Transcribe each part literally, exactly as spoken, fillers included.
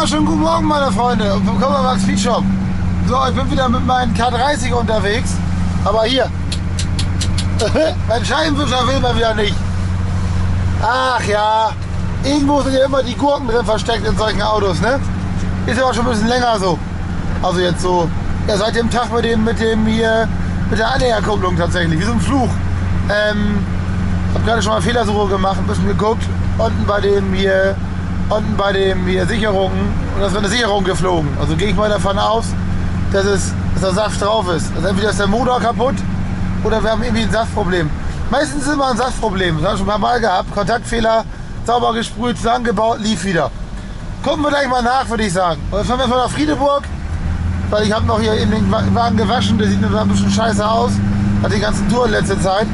Ja, schönen guten Morgen, meine Freunde, und willkommen bei Max Speed Shop. So, ich bin wieder mit meinem K dreißig unterwegs, aber hier, mein Scheibenwischer will man wieder nicht. Ach ja, irgendwo sind ja immer die Gurken drin versteckt in solchen Autos, ne? Ist ja auch schon ein bisschen länger so. Also jetzt so, ja, seit dem Tag mit dem, mit dem hier, mit der Anhängerkupplung tatsächlich, wie so ein Fluch. Ähm, ich habe gerade schon mal Fehlersuche gemacht, ein bisschen geguckt, unten bei dem hier, unten bei dem hier Sicherungen, und das ist eine Sicherung geflogen. Also gehe ich mal davon aus, dass, es, dass der Saft drauf ist. Also entweder ist der Motor kaputt oder wir haben irgendwie ein Saftproblem. Meistens ist immer ein Saftproblem. Das habe ich schon ein paar Mal gehabt. Kontaktfehler, sauber gesprüht, zusammengebaut, lief wieder. Gucken wir gleich mal nach, würde ich sagen. Und jetzt fahren wir von nach Friedeburg, weil ich habe noch hier eben den Wagen gewaschen. Der sieht mir ein bisschen scheiße aus. Hat die ganzen Touren letzte Zeit.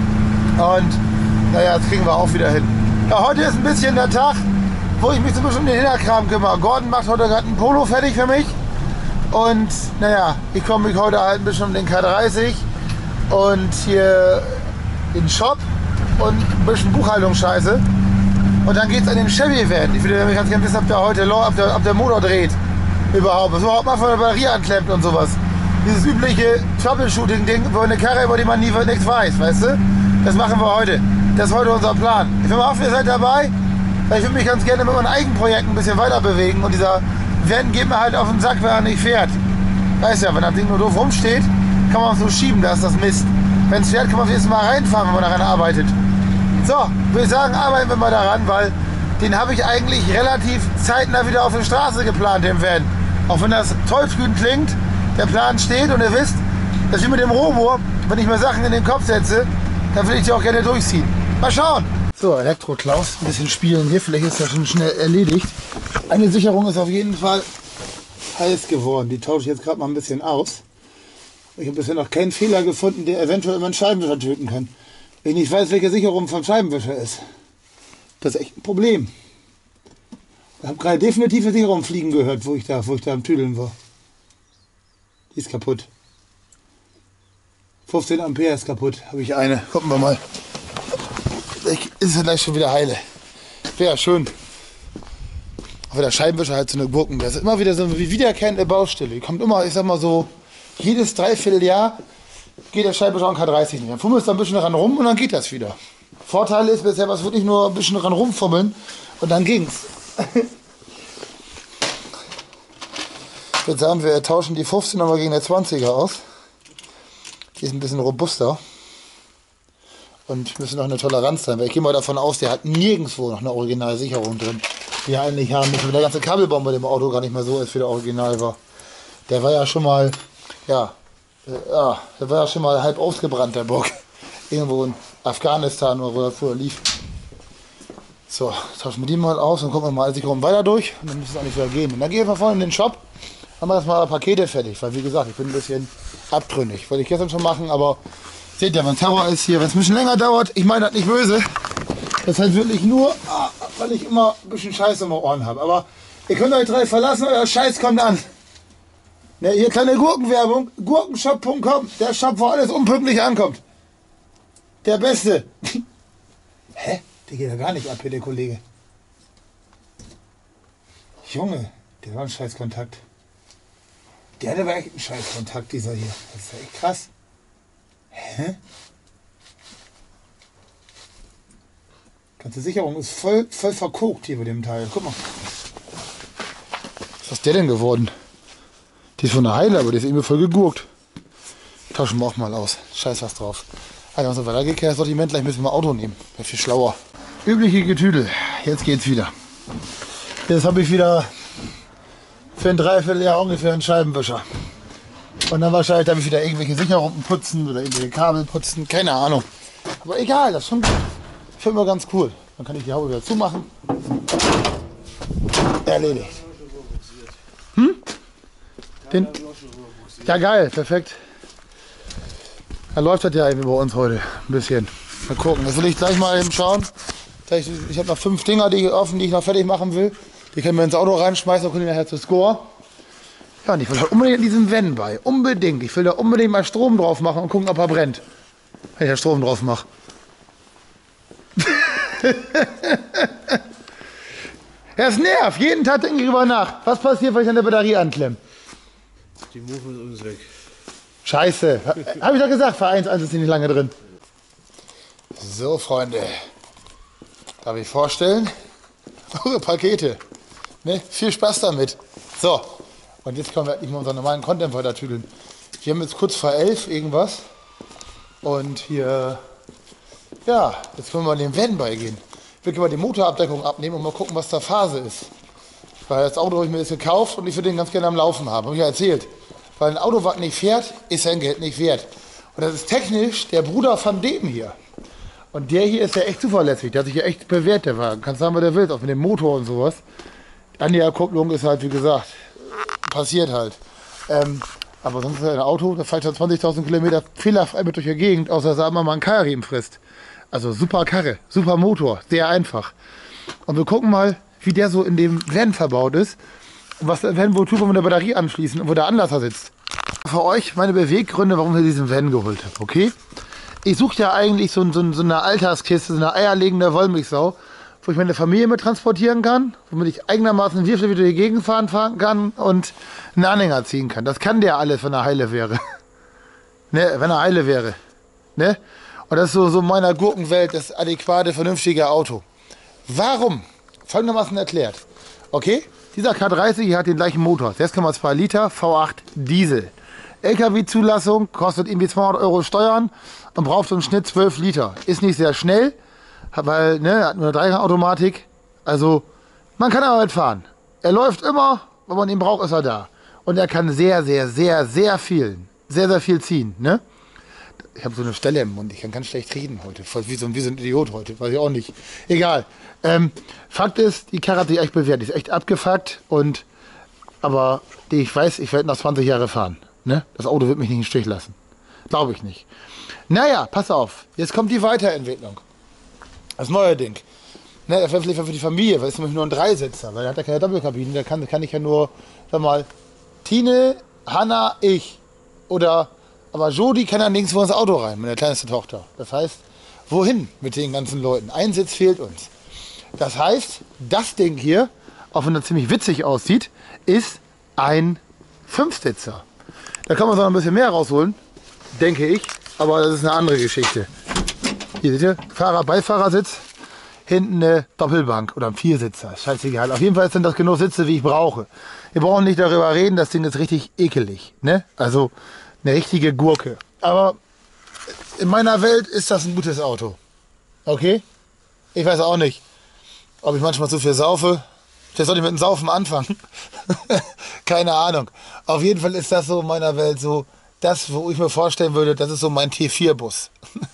Und naja, das kriegen wir auch wieder hin. Ja, heute ist ein bisschen der Tag, wo ich mich so ein bisschen um den Hinterkram kümmere. Gordon macht heute gerade ein Polo fertig für mich. Und naja, ich komme mich heute halt ein bisschen um den K dreißig und hier den Shop und ein bisschen Buchhaltungsscheiße. Und dann geht es an den Chevy-Van. Ich würde nämlich ganz gerne wissen, ob der heute ob der, ob der Motor dreht. Überhaupt. Was überhaupt mal von der Batterie anklemmt und sowas. Dieses übliche Troubleshooting-Ding, wo eine Karre, über die man nie nichts weiß, weißt du? Das machen wir heute. Das ist heute unser Plan. Ich will mal hoffen, ihr seid dabei. Weil ich würde mich ganz gerne mit meinen Eigenprojekten ein bisschen weiter bewegen. Und dieser Van geht mir halt auf den Sack, wenn er nicht fährt. Weißt ja, wenn das Ding nur doof rumsteht, kann man es so schieben, da ist das Mist. Wenn es fährt, kann man es Mal reinfahren, wenn man daran arbeitet. So, würde ich sagen, arbeiten wir mal daran, weil den habe ich eigentlich relativ zeitnah wieder auf der Straße geplant, den Van. Auch wenn das tollkühn klingt, der Plan steht und ihr wisst, dass ich mit dem Robo, wenn ich mir Sachen in den Kopf setze, dann will ich die auch gerne durchziehen. Mal schauen. So, Elektro-Klaus, ein bisschen spielen hier, vielleicht ist das schon schnell erledigt. Eine Sicherung ist auf jeden Fall heiß geworden, die tausche ich jetzt gerade mal ein bisschen aus. Ich habe bisher noch keinen Fehler gefunden, der eventuell meinen Scheibenwischer töten kann. Wenn ich nicht weiß, welche Sicherung vom Scheibenwischer ist. Das ist echt ein Problem. Ich habe gerade definitiv eine Sicherung fliegen gehört, wo ich da, wo ich da am Tüdeln war. Die ist kaputt. fünfzehn Ampere ist kaputt, habe ich eine. Gucken wir mal. Ist ja gleich schon wieder heile. Wäre schön. Aber der Scheibenwischer halt so eine Gurken. Das ist immer wieder so eine wiederkehrende Baustelle. Die kommt immer, ich sag mal so, jedes Dreivierteljahr geht der Scheibenwischer an K dreißig nicht. Dann fummelst du ein bisschen ran rum und dann geht das wieder. Vorteil ist bisher, was wirklich nur ein bisschen ran rumfummeln und dann ging's. Ich würde sagen, wir tauschen die fünfzehn nochmal gegen der zwanziger aus. Die ist ein bisschen robuster. Und müssen noch eine Toleranz sein, weil ich gehe mal davon aus, der hat nirgendwo noch eine Originalsicherung drin. Die wir eigentlich haben, weil der ganze Kabelbaum bei dem Auto gar nicht mehr so ist, wie der Original war. Der war ja schon mal, ja, äh, ja, der war ja schon mal halb ausgebrannt, der Bock. Irgendwo in Afghanistan oder wo er früher lief. So, tauschen wir die mal aus und gucken wir mal die Sicherung weiter durch und dann müssen es auch nicht wieder gehen. Und dann gehen wir vorne in den Shop, haben wir erstmal Pakete fertig, weil wie gesagt, ich bin ein bisschen abtrünnig. Wollte ich gestern schon machen, aber seht ihr, wenn Terror ist hier, wenn es ein bisschen länger dauert, ich meine das nicht böse. Das ist halt wirklich nur, weil ich immer ein bisschen Scheiße im Ohren habe. Aber ihr könnt euch drei verlassen, euer Scheiß kommt an. Ne, hier kleine Gurkenwerbung, gurkenshop punkt com, der Shop, wo alles unpünktlich ankommt. Der Beste. Hä? Der geht ja gar nicht ab hier, der Kollege. Junge, der war ein Scheißkontakt. Der hatte aber echt einen Scheißkontakt, dieser hier. Das ist ja echt krass. Hä? Die ganze Sicherung ist voll, voll verkokt hier bei dem Teil. Guck mal. Was ist der denn geworden? Die ist von der Heile, aber die ist irgendwie voll gegurkt. Tauschen wir auch mal aus. Scheiß was drauf. Also so weitergekehrt, Sortiment, gleich müssen wir Auto nehmen. Wäre viel schlauer. Übliche Getüdel. Jetzt geht's wieder. Jetzt habe ich wieder für ein Dreivierteljahr ungefähr einen Scheibenwischer. Und dann wahrscheinlich darf ich wieder irgendwelche Sicherungen putzen oder irgendwelche Kabel putzen. Keine Ahnung. Aber egal, das ist schon gut. Ich finde mal ganz cool. Dann kann ich die Haube wieder zumachen. Erledigt. Hm? Den? Ja geil, perfekt. Da läuft das ja eben bei uns heute ein bisschen. Mal gucken. Das will ich gleich mal eben schauen. Ich, ich habe noch fünf Dinger, die offen, die ich noch fertig machen will. Die können wir ins Auto reinschmeißen und können nachher zu Score. Ja, und ich will da unbedingt in diesem Van bei. Unbedingt. Ich will da unbedingt mal Strom drauf machen und gucken, ob er brennt. Wenn ich da Strom drauf mache. Das nervt. Jeden Tag denke ich drüber nach. Was passiert, wenn ich an der Batterie anklemme? Die Mofa ist weg. Scheiße. Habe ich doch gesagt, Vereins eins ist hier nicht lange drin. So, Freunde. Darf ich vorstellen? Eure Pakete. Ne? Viel Spaß damit. So. Und jetzt kommen wir nicht mal unseren normalen Content weiter tüdeln. Wir haben jetzt kurz vor elf irgendwas. Und hier, ja, jetzt können wir dem Van beigehen. Wir können mal die Motorabdeckung abnehmen und mal gucken, was da Phase ist. Weil das Auto habe ich mir jetzt gekauft und ich würde den ganz gerne am Laufen haben. Habe ich ja erzählt. Weil ein Auto, was nicht fährt, ist sein Geld nicht wert. Und das ist technisch der Bruder von dem hier. Und der hier ist ja echt zuverlässig. Der hat sich ja echt bewährt, der Wagen. Kannst sagen, was der will, auch mit dem Motor und sowas. An der Kupplung ist halt, wie gesagt, passiert halt. Ähm, aber sonst ist ja ein Auto, das fährt ja zwanzigtausend Kilometer fehlerfrei mit durch die Gegend, außer sagen wir mal einen Keilriemen frisst. Also super Karre, super Motor, sehr einfach. Und wir gucken mal, wie der so in dem Van verbaut ist. Und was der Van wohl tut, wenn wir eine Batterie anschließen und wo der Anlasser sitzt. Für euch meine Beweggründe, warum ich diesen Van geholt habe, okay? Ich suche ja eigentlich so, so, so eine Alltagskiste, so eine eierlegende Wollmilchsau, wo ich meine Familie mit transportieren kann, womit ich eigenermaßen wieder durch die Gegend fahren, fahren kann und einen Anhänger ziehen kann. Das kann der alles, wenn er heile wäre. Ne, wenn er heile wäre. Ne? Und das ist so, so in meiner Gurkenwelt das adäquate, vernünftige Auto. Warum? Folgendermaßen erklärt. Okay, dieser K dreißig hier hat den gleichen Motor, sechs Komma zwei Liter V acht Diesel. L K W-Zulassung, kostet irgendwie zweihundert Euro Steuern und braucht im Schnitt zwölf Liter. Ist nicht sehr schnell, weil, ne, hat nur eine Dreigangautomatik. Also, man kann aber mitfahren. Er läuft immer, wenn man ihn braucht, ist er da. Und er kann sehr, sehr, sehr, sehr viel, sehr, sehr viel ziehen, ne? Ich habe so eine Stelle im Mund, ich kann ganz schlecht reden heute. Voll wie so, wie so ein Idiot heute, weiß ich auch nicht. Egal. Ähm, Fakt ist, die Karre hat sich echt bewährt, die ist echt abgefuckt. Und, aber ich weiß, ich werde noch zwanzig Jahre fahren. Ne? Das Auto wird mich nicht im Stich lassen. Glaube ich nicht. Naja, pass auf. Jetzt kommt die Weiterentwicklung. Das neue Ding. Ne, das wäre vielleicht für die Familie, weil es ist nämlich nur ein Dreisitzer. Weil er hat ja keine Doppelkabine. Da kann, kann ich ja nur, sag mal, Tine, Hanna, ich. Oder, aber Jodi kann dann nirgends vor ins Auto rein, meine kleinste Tochter. Das heißt, wohin mit den ganzen Leuten? Ein Sitz fehlt uns. Das heißt, das Ding hier, auch wenn er ziemlich witzig aussieht, ist ein Fünfsitzer. Da kann man so noch ein bisschen mehr rausholen, denke ich, aber das ist eine andere Geschichte. Hier seht ihr, Fahrer, Beifahrersitz, hinten eine Doppelbank oder ein Viersitzer, scheißegal. Auf jeden Fall sind das genug Sitze, wie ich brauche. Wir brauchen nicht darüber reden, das Ding ist richtig ekelig, ne? Also eine richtige Gurke. Aber in meiner Welt ist das ein gutes Auto. Okay? Ich weiß auch nicht, ob ich manchmal zu viel saufe. Vielleicht sollte ich mit dem Saufen anfangen. Keine Ahnung. Auf jeden Fall ist das so in meiner Welt so, das, wo ich mir vorstellen würde, das ist so mein T vier Bus.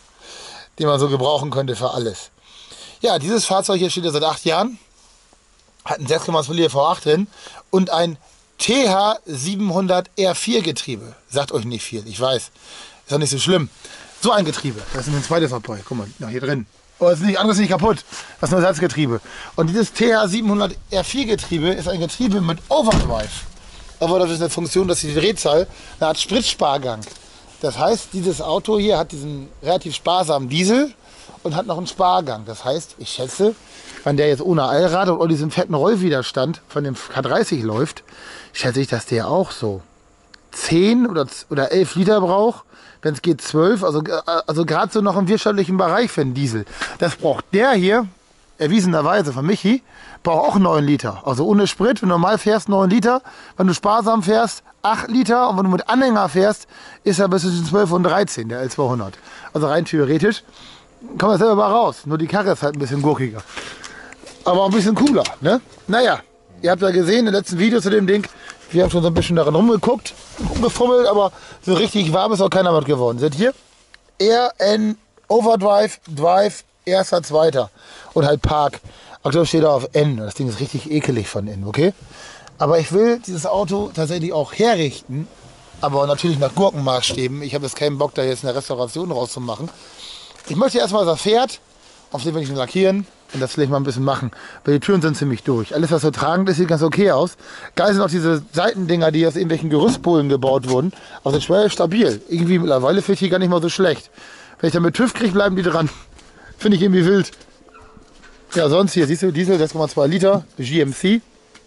Den man so gebrauchen könnte für alles. Ja, dieses Fahrzeug hier steht ja seit acht Jahren. Hat einen sechs Komma zwei Liter V acht drin und ein T H siebenhundert R vier Getriebe. Sagt euch nicht viel, ich weiß. Ist auch nicht so schlimm. So ein Getriebe. Das ist ein zweites dabei. Guck mal, noch hier drin. Oh, das ist nicht, anderes ist nicht kaputt. Das ist nur Ersatzgetriebe. Und dieses T H siebenhundert R vier Getriebe ist ein Getriebe mit Overdrive. Overdrive ist eine Funktion, dass die Drehzahl eine Art Spritspargang. Das heißt, dieses Auto hier hat diesen relativ sparsamen Diesel und hat noch einen Spargang. Das heißt, ich schätze, wenn der jetzt ohne Allrad und diesen fetten Rollwiderstand von dem K dreißig läuft, schätze ich, dass der auch so zehn oder, oder elf Liter braucht. Wenn es geht zwölf, also, also gerade so noch im wirtschaftlichen Bereich für einen Diesel. Das braucht der hier, erwiesenerweise von Michi, braucht auch neun Liter. Also ohne Sprit, wenn du normal fährst, neun Liter. Wenn du sparsam fährst, acht Liter. Und wenn du mit Anhänger fährst, ist er bis zwischen zwölf und dreizehn, der L zweihundert. Also rein theoretisch kommt er selber mal raus. Nur die Karre ist halt ein bisschen gurkiger. Aber auch ein bisschen cooler, ne? Naja, ihr habt ja gesehen, im letzten Video zu dem Ding, wir haben schon so ein bisschen daran rumgeguckt, rumgefummelt, aber so richtig warm ist auch keiner mit geworden. Seht ihr? R N Overdrive, Drive, erster, zweiter und halt Park. Aktuell steht er auf N. Das Ding ist richtig ekelig von innen, okay? Aber ich will dieses Auto tatsächlich auch herrichten, aber natürlich nach Gurkenmaßstäben. Ich habe jetzt keinen Bock, da jetzt eine Restauration rauszumachen. Ich möchte erstmal, dass er fährt, auf den will ich ihn lackieren. Und das will ich mal ein bisschen machen, weil die Türen sind ziemlich durch. Alles, was so tragend ist, sieht ganz okay aus. Geil sind auch diese Seitendinger, die aus irgendwelchen Gerüstpolen gebaut wurden. Aber sind schwer stabil. Irgendwie mittlerweile finde ich die gar nicht mal so schlecht. Wenn ich dann mit TÜV kriege, bleiben die dran. Finde ich irgendwie wild. Ja, sonst hier, siehst du, Diesel sechs Komma zwei Liter, G M C.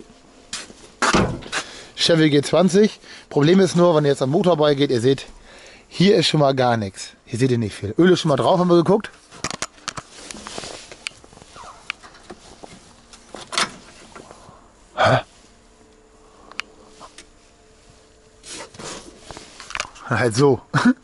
Chevy G zwanzig. Problem ist nur, wenn ihr jetzt am Motor beigeht, ihr seht, hier ist schon mal gar nichts. Hier seht ihr nicht viel. Öl ist schon mal drauf, haben wir geguckt. Hä? Halt so.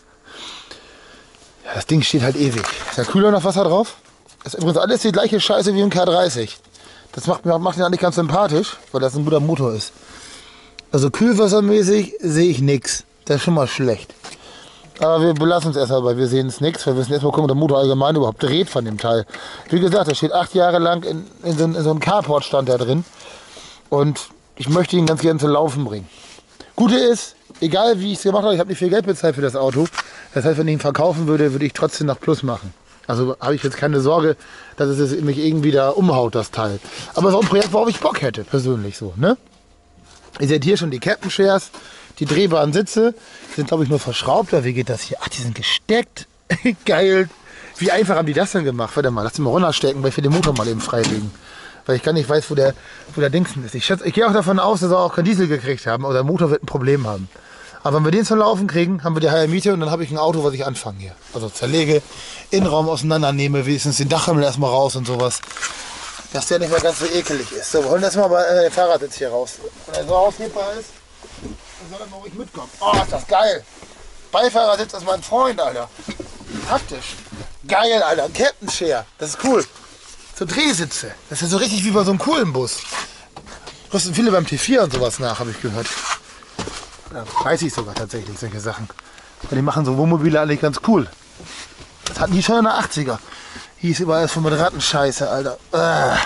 Das Ding steht halt ewig. Ist der Kühler noch Wasser drauf? Das ist übrigens alles die gleiche Scheiße wie im K dreißig. Das macht, macht ihn eigentlich ganz sympathisch, weil das ein guter Motor ist. Also kühlwassermäßig sehe ich nichts. Das ist schon mal schlecht. Aber wir belassen es erstmal, weil wir sehen es nichts. Wir müssen erstmal gucken, ob der Motor allgemein überhaupt dreht von dem Teil. Wie gesagt, der steht acht Jahre lang in, in, so, in so einem Carport stand da drin. Und ich möchte ihn ganz gerne zum Laufen bringen. Gute ist, egal wie ich es gemacht habe, ich habe nicht viel Geld bezahlt für das Auto. Das heißt, wenn ich ihn verkaufen würde, würde ich trotzdem noch Plus machen. Also habe ich jetzt keine Sorge, dass es mich irgendwie da umhaut, das Teil. Aber so ein Projekt, worauf ich Bock hätte, persönlich so, ne? Ihr seht hier schon die Captain Shares, die drehbaren Sitze, sind glaube ich nur verschraubt, oder wie geht das hier? Ach, die sind gesteckt. Geil. Wie einfach haben die das denn gemacht? Warte mal, lass die mal runterstecken, weil ich will den Motor mal eben freilegen. Weil ich gar nicht weiß, wo der, wo der Dingsen ist. Ich, schätze, ich gehe auch davon aus, dass wir auch kein Diesel gekriegt haben, oder der Motor wird ein Problem haben. Aber wenn wir den zum Laufen kriegen, haben wir die halbe Miete und dann habe ich ein Auto, was ich anfange hier. Also zerlege, Innenraum auseinandernehme, wenigstens den Dachhimmel erstmal raus und sowas. Dass der nicht mehr ganz so ekelig ist. So, wir holen das mal bei äh, den Fahrradsitz hier raus. Wenn er so aushebbar ist, dann soll er mal ruhig mitkommen. Oh, ist das geil. Beifahrersitz ist mein Freund, Alter. Praktisch. Geil, Alter. Ein Captain Share. Das ist cool. So Drehsitze. Das ist ja so richtig wie bei so einem coolen Bus. Rüsten viele beim T vier und sowas nach, habe ich gehört. Ja, weiß ich sogar tatsächlich, solche Sachen. Weil die machen so Wohnmobile eigentlich ganz cool. Das hatten die schon in der achtziger. Hieß überall von mit Rattenscheiße, Alter. Ah.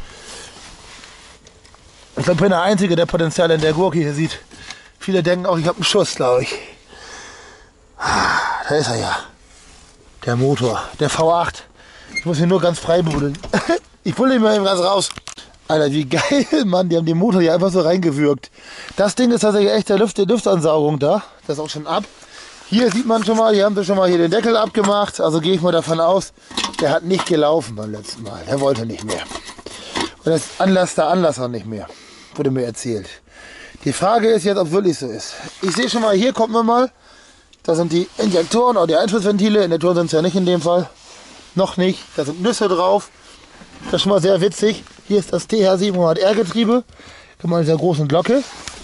Ich glaube, ich bin der Einzige, der Potenzial in der Gurke hier sieht. Viele denken auch, ich habe einen Schuss, glaube ich. Da ist er ja. Der Motor, der V acht. Ich muss ihn nur ganz frei buddeln. Ich pulle ihn mal eben ganz raus. Alter, wie geil, Mann. Die haben den Motor hier einfach so reingewürgt. Das Ding ist tatsächlich echt der Luft, die Luftansaugung da. Das ist auch schon ab. Hier sieht man schon mal, hier haben sie schon mal hier den Deckel abgemacht. Also gehe ich mal davon aus, der hat nicht gelaufen beim letzten Mal. Er wollte nicht mehr. Und das Anlass der Anlass auch nicht mehr. Wurde mir erzählt. Die Frage ist jetzt, ob es wirklich so ist. Ich sehe schon mal, hier kommt man mal. Da sind die Injektoren oder die Einschussventile. Injektoren sind es ja nicht in dem Fall. Noch nicht. Da sind Nüsse drauf. Das ist schon mal sehr witzig. Hier ist das T H siebenhundert R Getriebe. Guck mal, mit dieser großen Glocke.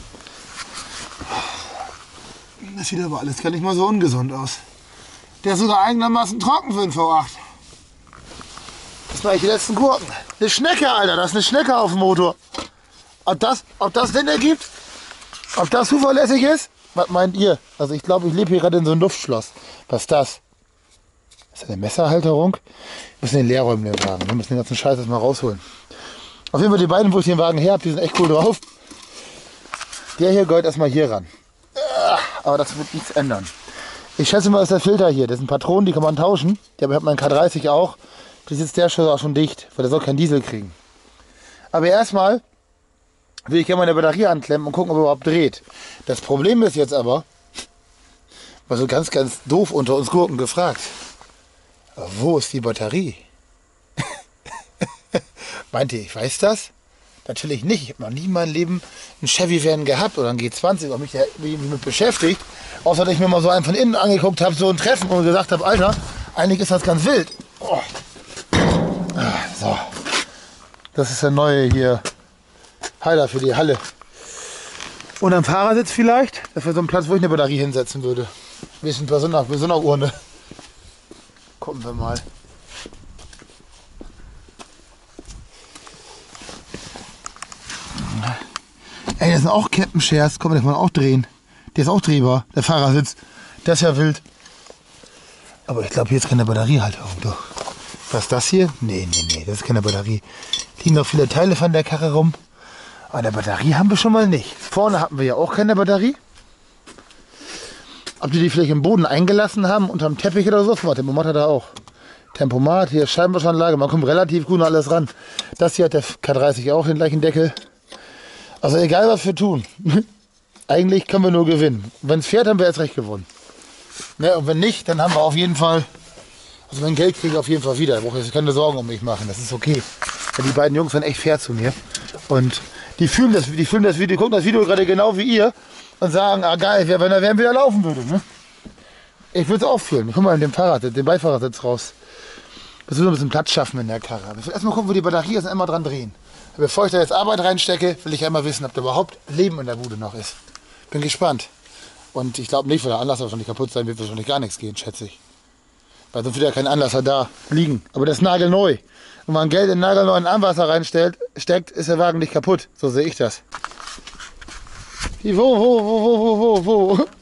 Das sieht aber alles gar nicht mal so ungesund aus. Der ist sogar eigenermaßen trocken für den V acht. Das mache ich die letzten Gurken. Eine Schnecke, Alter. Das ist eine Schnecke auf dem Motor. Ob das, ob das Sinn ergibt? Ob das zuverlässig ist? Was meint ihr? Also ich glaube, ich lebe hier gerade in so einem Luftschloss. Was ist das? Ist das eine Messerhalterung? Wir müssen den Leerräumen den Wagen. Wir müssen den ganzen Scheiß erstmal rausholen. Auf jeden Fall die beiden, wo ich den Wagen her habe, die sind echt cool drauf. Der hier gehört erstmal hier ran. Aber das wird nichts ändern. Ich schätze mal, das ist der Filter hier. Das sind Patronen, die kann man tauschen. Die hat mein K dreißig auch. Das ist der schon auch schon dicht, weil der soll keinen Diesel kriegen. Aber erstmal will ich gerne meine Batterie anklemmen und gucken, ob er überhaupt dreht. Das Problem ist jetzt aber, war so ganz, ganz doof unter uns Gurken gefragt. Aber wo ist die Batterie? Meint ihr, ich weiß das? Natürlich nicht. Ich habe noch nie in meinem Leben einen Chevy-Van gehabt oder einen G zwanzig und mich damit beschäftigt. Außer dass ich mir mal so einen von innen angeguckt habe, so ein Treffen und gesagt habe, Alter, eigentlich ist das ganz wild. Oh. So. Das ist der neue hier Heiler für die Halle. Und am Fahrersitz vielleicht? Das wäre so ein Platz, wo ich eine Batterie hinsetzen würde. Wir sind bei so einer, bei so einer Urne. Gucken wir mal. Ey, das sind auch Captain Shares. Komm, das kann man auch drehen. Der ist auch drehbar, der Fahrersitz. Das ist ja wild. Aber ich glaube, hier ist keine Batteriehalterung. Doch. Was ist das hier? Nee, nee, nee, das ist keine Batterie. Liegen noch viele Teile von der Karre rum. Aber eine Batterie haben wir schon mal nicht. Vorne hatten wir ja auch keine Batterie. Ob die die vielleicht im Boden eingelassen haben, unterm Teppich oder so. Warte, Tempomat hat er auch. Tempomat, hier Scheibenwaschanlage. Man kommt relativ gut an alles ran. Das hier hat der K dreißig auch, den gleichen Deckel. Also egal, was wir tun. Eigentlich können wir nur gewinnen. Wenn es fährt, haben wir jetzt recht gewonnen. Ne, und wenn nicht, dann haben wir auf jeden Fall... Also mein Geld kriege ich auf jeden Fall wieder. Da brauche ich keine Sorgen um mich machen. Das ist okay. Ja, die beiden Jungs waren echt fair zu mir. Und die fühlen das, die fühlen das Video, gucken das Video gerade genau wie ihr und sagen, ah geil, wenn er wenn wieder laufen würde. Ne? Ich würde es auch fühlen. Guck mal, mit dem Fahrrad, den Beifahrersitz raus. Das will so ein bisschen Platz schaffen in der Karre. Aber ich will erstmal gucken, wo die Batterie ist und immer dran drehen. Bevor ich da jetzt Arbeit reinstecke, will ich einmal wissen, ob da überhaupt Leben in der Bude noch ist. Bin gespannt. Und ich glaube nicht, weil der Anlasser wahrscheinlich kaputt sein wird, wahrscheinlich gar nichts gehen, schätze ich. Weil sonst wird ja kein Anlasser da liegen. Aber das ist nagelneu. Wenn man Geld in nagelneuen Anlasser reinstellt, steckt, ist der Wagen nicht kaputt. So sehe ich das. Wie, wo, wo, wo, wo, wo, wo, wo?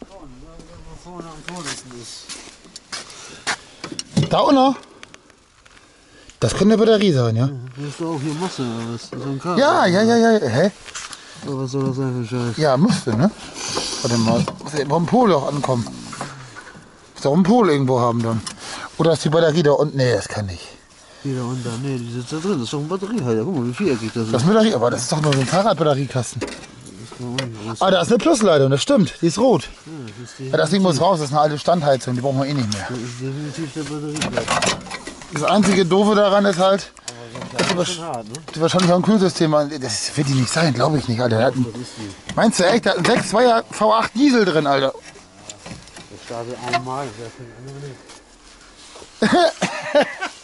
Da unten? Das könnte eine Batterie sein, ja? Das ist doch auch hier Masse, oder was? So ein Kabel. Ja, ja, ja, ja. Hä? Aber was soll das sein für Scheiß? Ja, müsste, ne? Warte mal, muss ja vom Pol auch ankommen. Muss doch einen Pol irgendwo haben dann. Oder ist die Batterie da unten? Nee, das kann nicht. Die da unten, nee, die sitzt da drin. Das ist doch ein Batteriehalter. Guck mal, wie viereckig das ist. Das ist Batterie, aber das ist doch nur so ein Fahrradbatteriekasten. Ah, da ist eine Plusleitung, das stimmt. Die ist rot. Ja, das, ist die Ja, das Ding muss raus, das ist eine alte Standheizung, die brauchen wir eh nicht mehr. das ist definitiv der Batterieplatz. Das einzige Doofe daran ist halt, Das ist schon hart, ne? die wahrscheinlich auch ein Kühlsystem. Das wird die nicht sein, glaube ich nicht, Alter. Der hat ein, Das ist die. meinst du echt, da hat ein sechs Komma zweier V acht Diesel drin, Alter. Das startet einmal, das ist für den anderen nicht.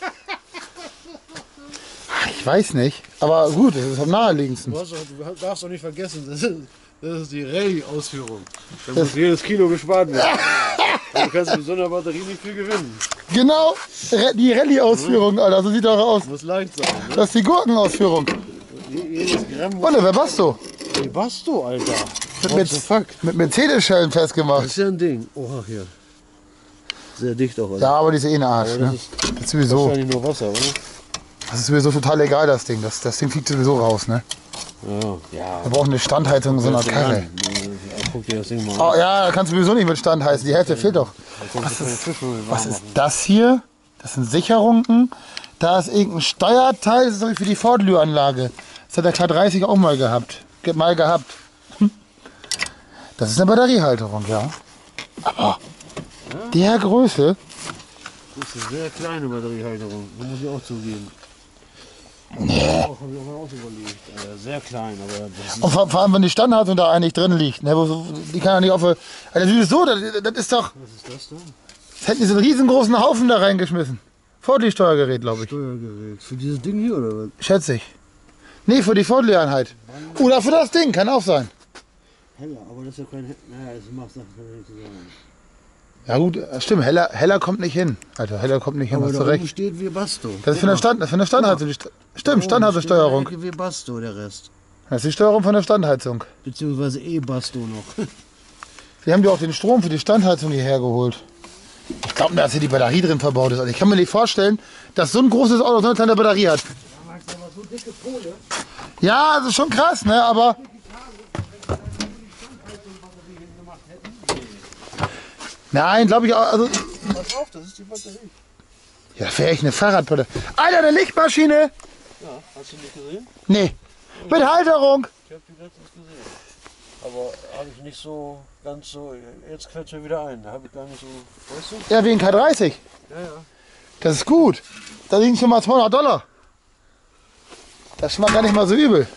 Ich weiß nicht, aber gut, das ist am naheliegendsten. Du, hast doch, du darfst doch nicht vergessen, das ist, das ist die Rallye-Ausführung. Da muss jedes Kilo gespart werden. Du kannst mit so einer Batterie nicht viel gewinnen. Genau, Re- die Rallye-Ausführung, Alter, so sieht doch aus. Muss leicht sein. Ne? Das ist die Gurkenausführung. Jedes Gramm muss. Warte, wer warst du? Wie warst du, Alter? Mit, What the fuck? mit Mercedes-Schellen Das festgemacht. ist ja ein Ding. Oha, hier. Sehr dicht auch, oder? Ja, aber die ist eh eine Arsch, Aber ne? das ist Das ist sowieso, wahrscheinlich nur Wasser, oder? das ist sowieso total egal, das Ding. Das, das Ding fliegt sowieso raus, ne? Ja. Ja. Wir brauchen eine Standheizung in so einer Karre. Guck dir das Ding mal an. Oh ja, da kannst du sowieso nicht mit Stand heizen. Die Hälfte fehlt doch. Was ist, Was ist das hier? Das sind Sicherungen. Da ist irgendein Steuerteil. Das ist so wie für die Fortlü-Anlage. Das hat der K dreißig auch mal gehabt. Ge- Mal gehabt. Das ist eine Batteriehalterung, ja. Aber der Größe. Das ist eine sehr kleine Batteriehalterung. Da muss ich auch zugeben. Nee. Auch, hab ich auch mal auch überlegt. Äh, sehr klein, aber das ist. Und vor, vor allem, wenn die Standheizung da eigentlich drin liegt. Ne, wo, so- die kann ja nicht auf. Also das ist so, das, das ist doch. Was ist das denn? Das hätten die so einen riesengroßen Haufen da reingeschmissen. Fortli-Steuergerät, glaube ich. Steuergerät. Für dieses Ding hier oder was? Schätze ich. Nee, für die Fortli-Einheit. Oder für das Ding, kann auch sein. Heller, aber das ist ja kein. Naja, das macht Sachen nicht zusammen. Ja gut, äh, stimmt, heller, heller kommt nicht hin. Alter, heller kommt nicht hin, Aber hast da du oben recht. steht Webasto. Das ist für eine, Stand, das ist für eine Standheizung. die St- Stimmt, Standheizungssteuerung. Webasto, der Rest. Das ist die Steuerung von der Standheizung. Beziehungsweise E-Basto noch. Die haben ja auch den Strom für die Standheizung hierher geholt. Ich glaube, dass hier die Batterie drin verbaut ist. Also ich kann mir nicht vorstellen, dass so ein großes Auto so eine kleine Batterie hat. Ja, das ist schon krass, ne? Aber nein, glaube ich auch. Also, Pass auf, das ist die Batterie. ja, das wäre echt eine Fahrradbatterie. Alter, eine Lichtmaschine! Ja, hast du nicht gesehen? Nee. Mit Halterung. Ich habe die letztens gesehen. Aber habe ich nicht so ganz so. Jetzt quetscht er wieder ein. Da habe ich gar nicht so. Weißt du? Ja, wegen K dreißig. Ja, ja. Das ist gut. Da liegen schon mal zweihundert Dollar. Das ist schon mal gar nicht mal so übel.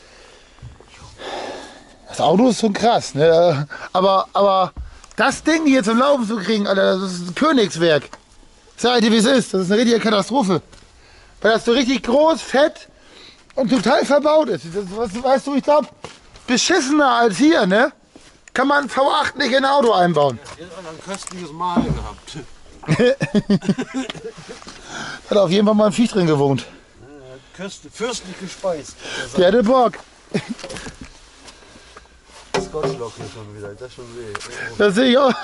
Das Auto ist schon krass, ne? Aber, aber das Ding hier zum Laufen zu kriegen, Alter, das ist ein Königswerk. Sag ich dir, wie es ist. Das ist eine richtige Katastrophe. Weil das so richtig groß, fett und total verbaut ist. Das, was, weißt du, ich glaube, beschissener als hier, ne? Kann man V acht nicht in ein Auto einbauen. Er hat ein köstliches Mahl gehabt. Hat auf jeden Fall mal ein Viech drin gewohnt. Er hat köstlich, fürstlich gespeist. Der hatte Bock. Scotchlock hier schon wieder. Das ist schon weh. Das sehe ich auch.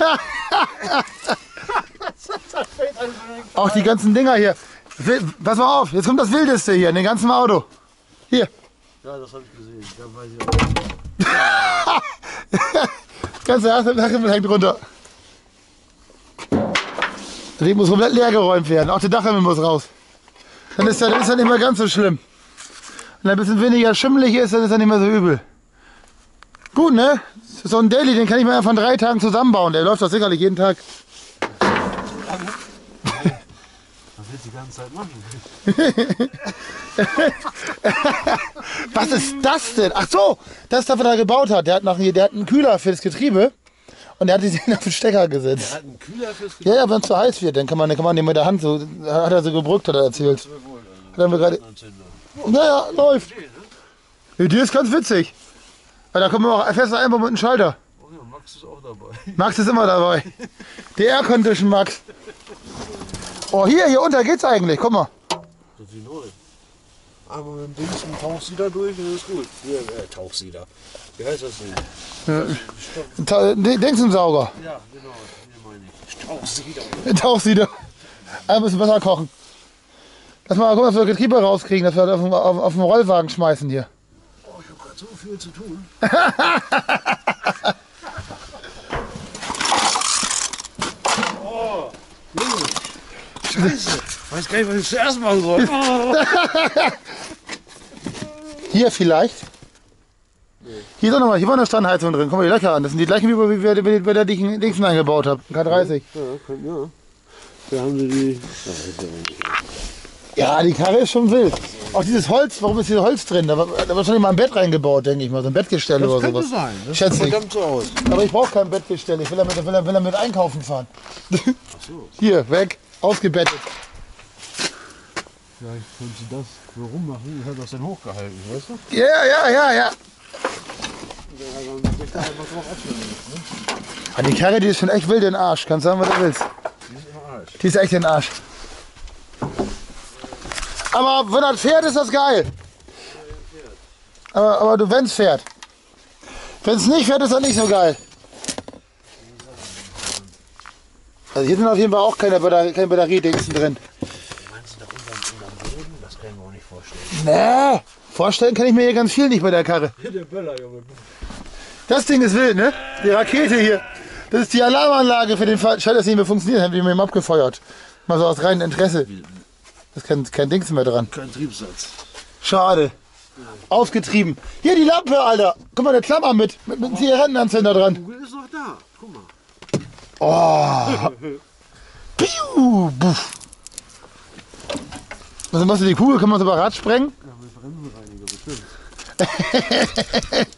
Auch die ganzen Dinger hier. Wil- Pass mal auf, jetzt kommt das Wildeste hier in dem ganzen Auto. Hier. Ja, das habe ich gesehen. Da weiß ich auch. Das ganze Dachhimmel hängt runter. Das Ding muss komplett leer geräumt werden. Auch der Dachhimmel muss raus. Dann ist er, dann ist er nicht mehr ganz so schlimm. Wenn er ein bisschen weniger schimmelig ist, dann ist er nicht mehr so übel. Gut, ne? Das ist so ein Daily, den kann ich mir ja von drei Tagen zusammenbauen. Der läuft doch sicherlich jeden Tag. Das wird die ganze Zeit machen. Was ist das denn? Ach so, das ist das, was er gebaut hat. Der hat, noch, der hat einen Kühler für das Getriebe und der hat sich den auf den Stecker gesetzt. Er hat einen Kühler fürs Getriebe. Ja, ja, wenn es zu heiß wird, dann kann man, dann kann man den mit der Hand so, hat er so gebrückt, hat er erzählt. Hat er mir gerade, naja, läuft. Die Idee ist ganz witzig. Weil da kommen wir auch fest einfach mit dem Schalter. Oh ja, Max ist auch dabei. Max ist immer dabei. Die Air-Condition Max. Oh, hier, hier unter geht's eigentlich. Guck mal. Das ist wie neu. Aber mit dem Dings ein Tauchsieder durch und ist gut. Ja, äh, Tauchsieder. Wie heißt das denn? Ja. Ta Dingsensauger. Ja, genau. Hier meine ich. Tauchsieder. Tauchsieder. Ein bisschen besser kochen. Lass mal gucken, dass wir das Getriebe rauskriegen, dass wir das auf, den- auf, auf den Rollwagen schmeißen hier. Oh, ich habe gerade so viel zu tun. Oh, Junge. Scheiße. Weiß gar nicht, was ich zuerst machen soll. Oh. Hier vielleicht. Hier ist auch noch mal, hier war eine Standheizung drin. Guck mal die Löcher an. Das sind die gleichen, wie wir wie wir- wie der Dingsen eingebaut haben. K dreißig. Ja, kann, ja. Da haben sie die. Ja, die Karre ist schon wild. Auch dieses Holz, warum ist hier Holz drin? Da war, da war wahrscheinlich mal ein Bett reingebaut, denke ich mal. So ein Bettgestell Das oder könnte sowas. sein. Das Schätze sieht ich. verdammt so aus. Aber ich brauche kein Bettgestell. Ich will damit, will, will damit einkaufen fahren. Ach so. Hier, weg. Ausgebettet. Vielleicht können sie das so rummachen. Ich habe das dann hochgehalten, weißt du? Ja, ja, ja, ja. Ja, dann sich da einfach drauf abstellen. Ne? Ah, die Karre, die ist schon echt wild in den Arsch. Kannst sagen, was du willst. Die ist im Arsch. Die ist echt in den Arsch. Aber wenn das fährt, ist das geil. Aber, aber du, wenn es fährt. Wenn es nicht fährt, ist das nicht so geil. Also hier sind auf jeden Fall auch keine, Batterie, keine Batteriedingsen drin. Meinst du da unterm, unterm Boden? Das kann ich mir auch nicht vorstellen. Nee. Vorstellen kann ich mir hier ganz viel nicht bei der Karre. Der Böller, Junge. Das Ding ist wild, ne? Die Rakete hier. Das ist die Alarmanlage für den Fall, scheint das nicht mehr funktioniert, haben wir ihm abgefeuert. Mal so aus reinem Interesse. Das ist kein, kein Dings mehr dran. Kein Triebsatz. Schade. Ausgetrieben. Hier die Lampe, Alter. Guck mal, der Klammer mit. Mit, mit einem Zigarettenanzünder dran. Google ist noch da. Guck mal. Oh. Piu, buff. Also machst du die Kugel, kann man so über Rad sprengen? Ja, mit Bremsenreiniger bestimmt.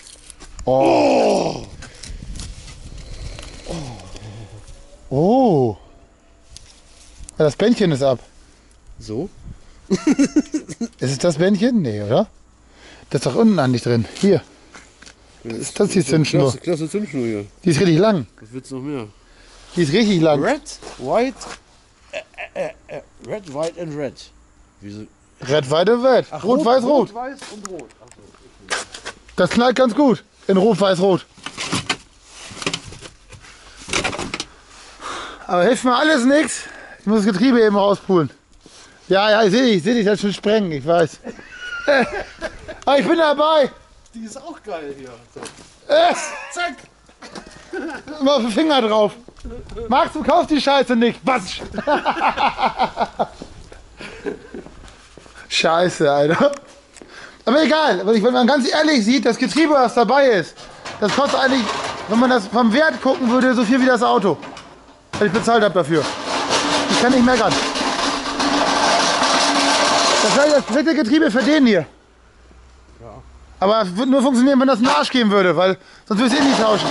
Oh. Oh. Ja, das Bändchen ist ab. So? Ist es das Bändchen? Nee, oder? Das ist doch unten eigentlich drin. Hier. Das ist das die Zündschnur. Klasse, klasse Zündschnur hier. Die ist richtig lang. Was willst du noch mehr? Die ist richtig lang. Red, white, äh, äh, äh, red, white and red. Wieso? Red, Weite, Welt. Ach, Rot, Weiß, Rot. Rot, weiß und rot. Ach so, okay. Das knallt ganz gut. In Rot, Weiß, Rot. Aber hilft mir alles nichts. Ich muss das Getriebe eben rauspulen. Ja, ja, ich sehe dich, ich sehe dich das schon sprengen, ich weiß. Aber ich bin dabei. Die ist auch geil hier. Äh, zack. Mal auf den Finger drauf. Max, du kaufst die Scheiße nicht. Was? Scheiße, Alter. Aber egal, aber wenn man ganz ehrlich sieht, das Getriebe, was dabei ist, das kostet eigentlich, wenn man das vom Wert gucken würde, so viel wie das Auto. Was ich bezahlt habe dafür. Ich kann nicht meckern. Das wäre das dritte Getriebe für den hier. Aber es würde nur funktionieren, wenn das einen Arsch geben würde, weil sonst würde ich es eh nicht tauschen.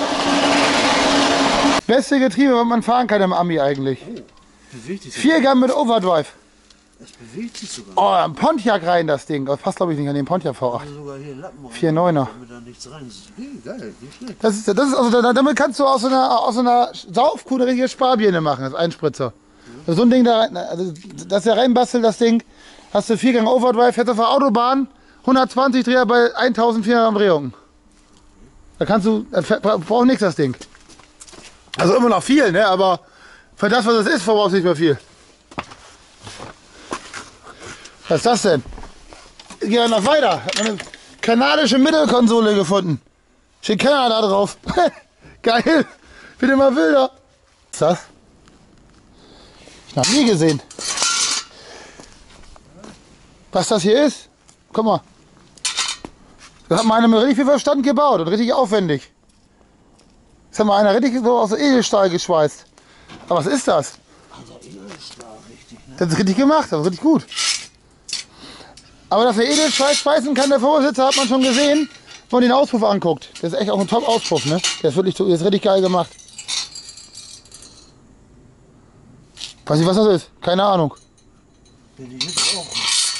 Beste Getriebe, was man fahren kann im Ami eigentlich. Bewegt sich Vier Gang mit Overdrive. Das bewegt sich sogar. Oh, ein Pontiac rein das Ding. Das passt glaube ich nicht an den Pontiac V acht. Also sogar hier Lappen rein, vier Neuner. damit da nichts rein ist. Hey, geil, nicht schlecht. Das ist, das ist also, da- damit kannst du aus so einer, aus so einer Saufkuh eine richtige Sparbirne machen, das Einspritzer. Also so ein Ding da rein, also das da reinbastelt, das Ding, hast du Viergang Overdrive, fährst auf der Autobahn, hundertzwanzig Dreher bei eintausendvierhundert Umdrehungen. Da kannst du, das braucht nichts das Ding. Also immer noch viel, ne, aber für das, was es ist, verbrauchst du nicht mehr viel. Was ist das denn? Ich gehe noch weiter. Ich habe eine kanadische Mittelkonsole gefunden. Steht Kanada drauf. Geil. Wird immer wilder. Was ist das? Ich noch nie gesehen. Was das hier ist? Guck mal. Das hat mal einer mit richtig viel Verstand gebaut und richtig aufwendig. Das hat mal einer richtig so aus Edelstahl geschweißt. Aber was ist das? Also Edelstahl, richtig. richtig, ne? Das ist richtig gemacht, das ist richtig gut. Aber dass er Edelstahl speisen kann, der Vorbesitzer, hat man schon gesehen, wenn man den Auspuff anguckt. Das ist echt auch ein Top-Auspuff, ne? Der ist wirklich, der ist richtig geil gemacht. Weiß nicht, was das ist. Keine Ahnung. Ja, die ist auch.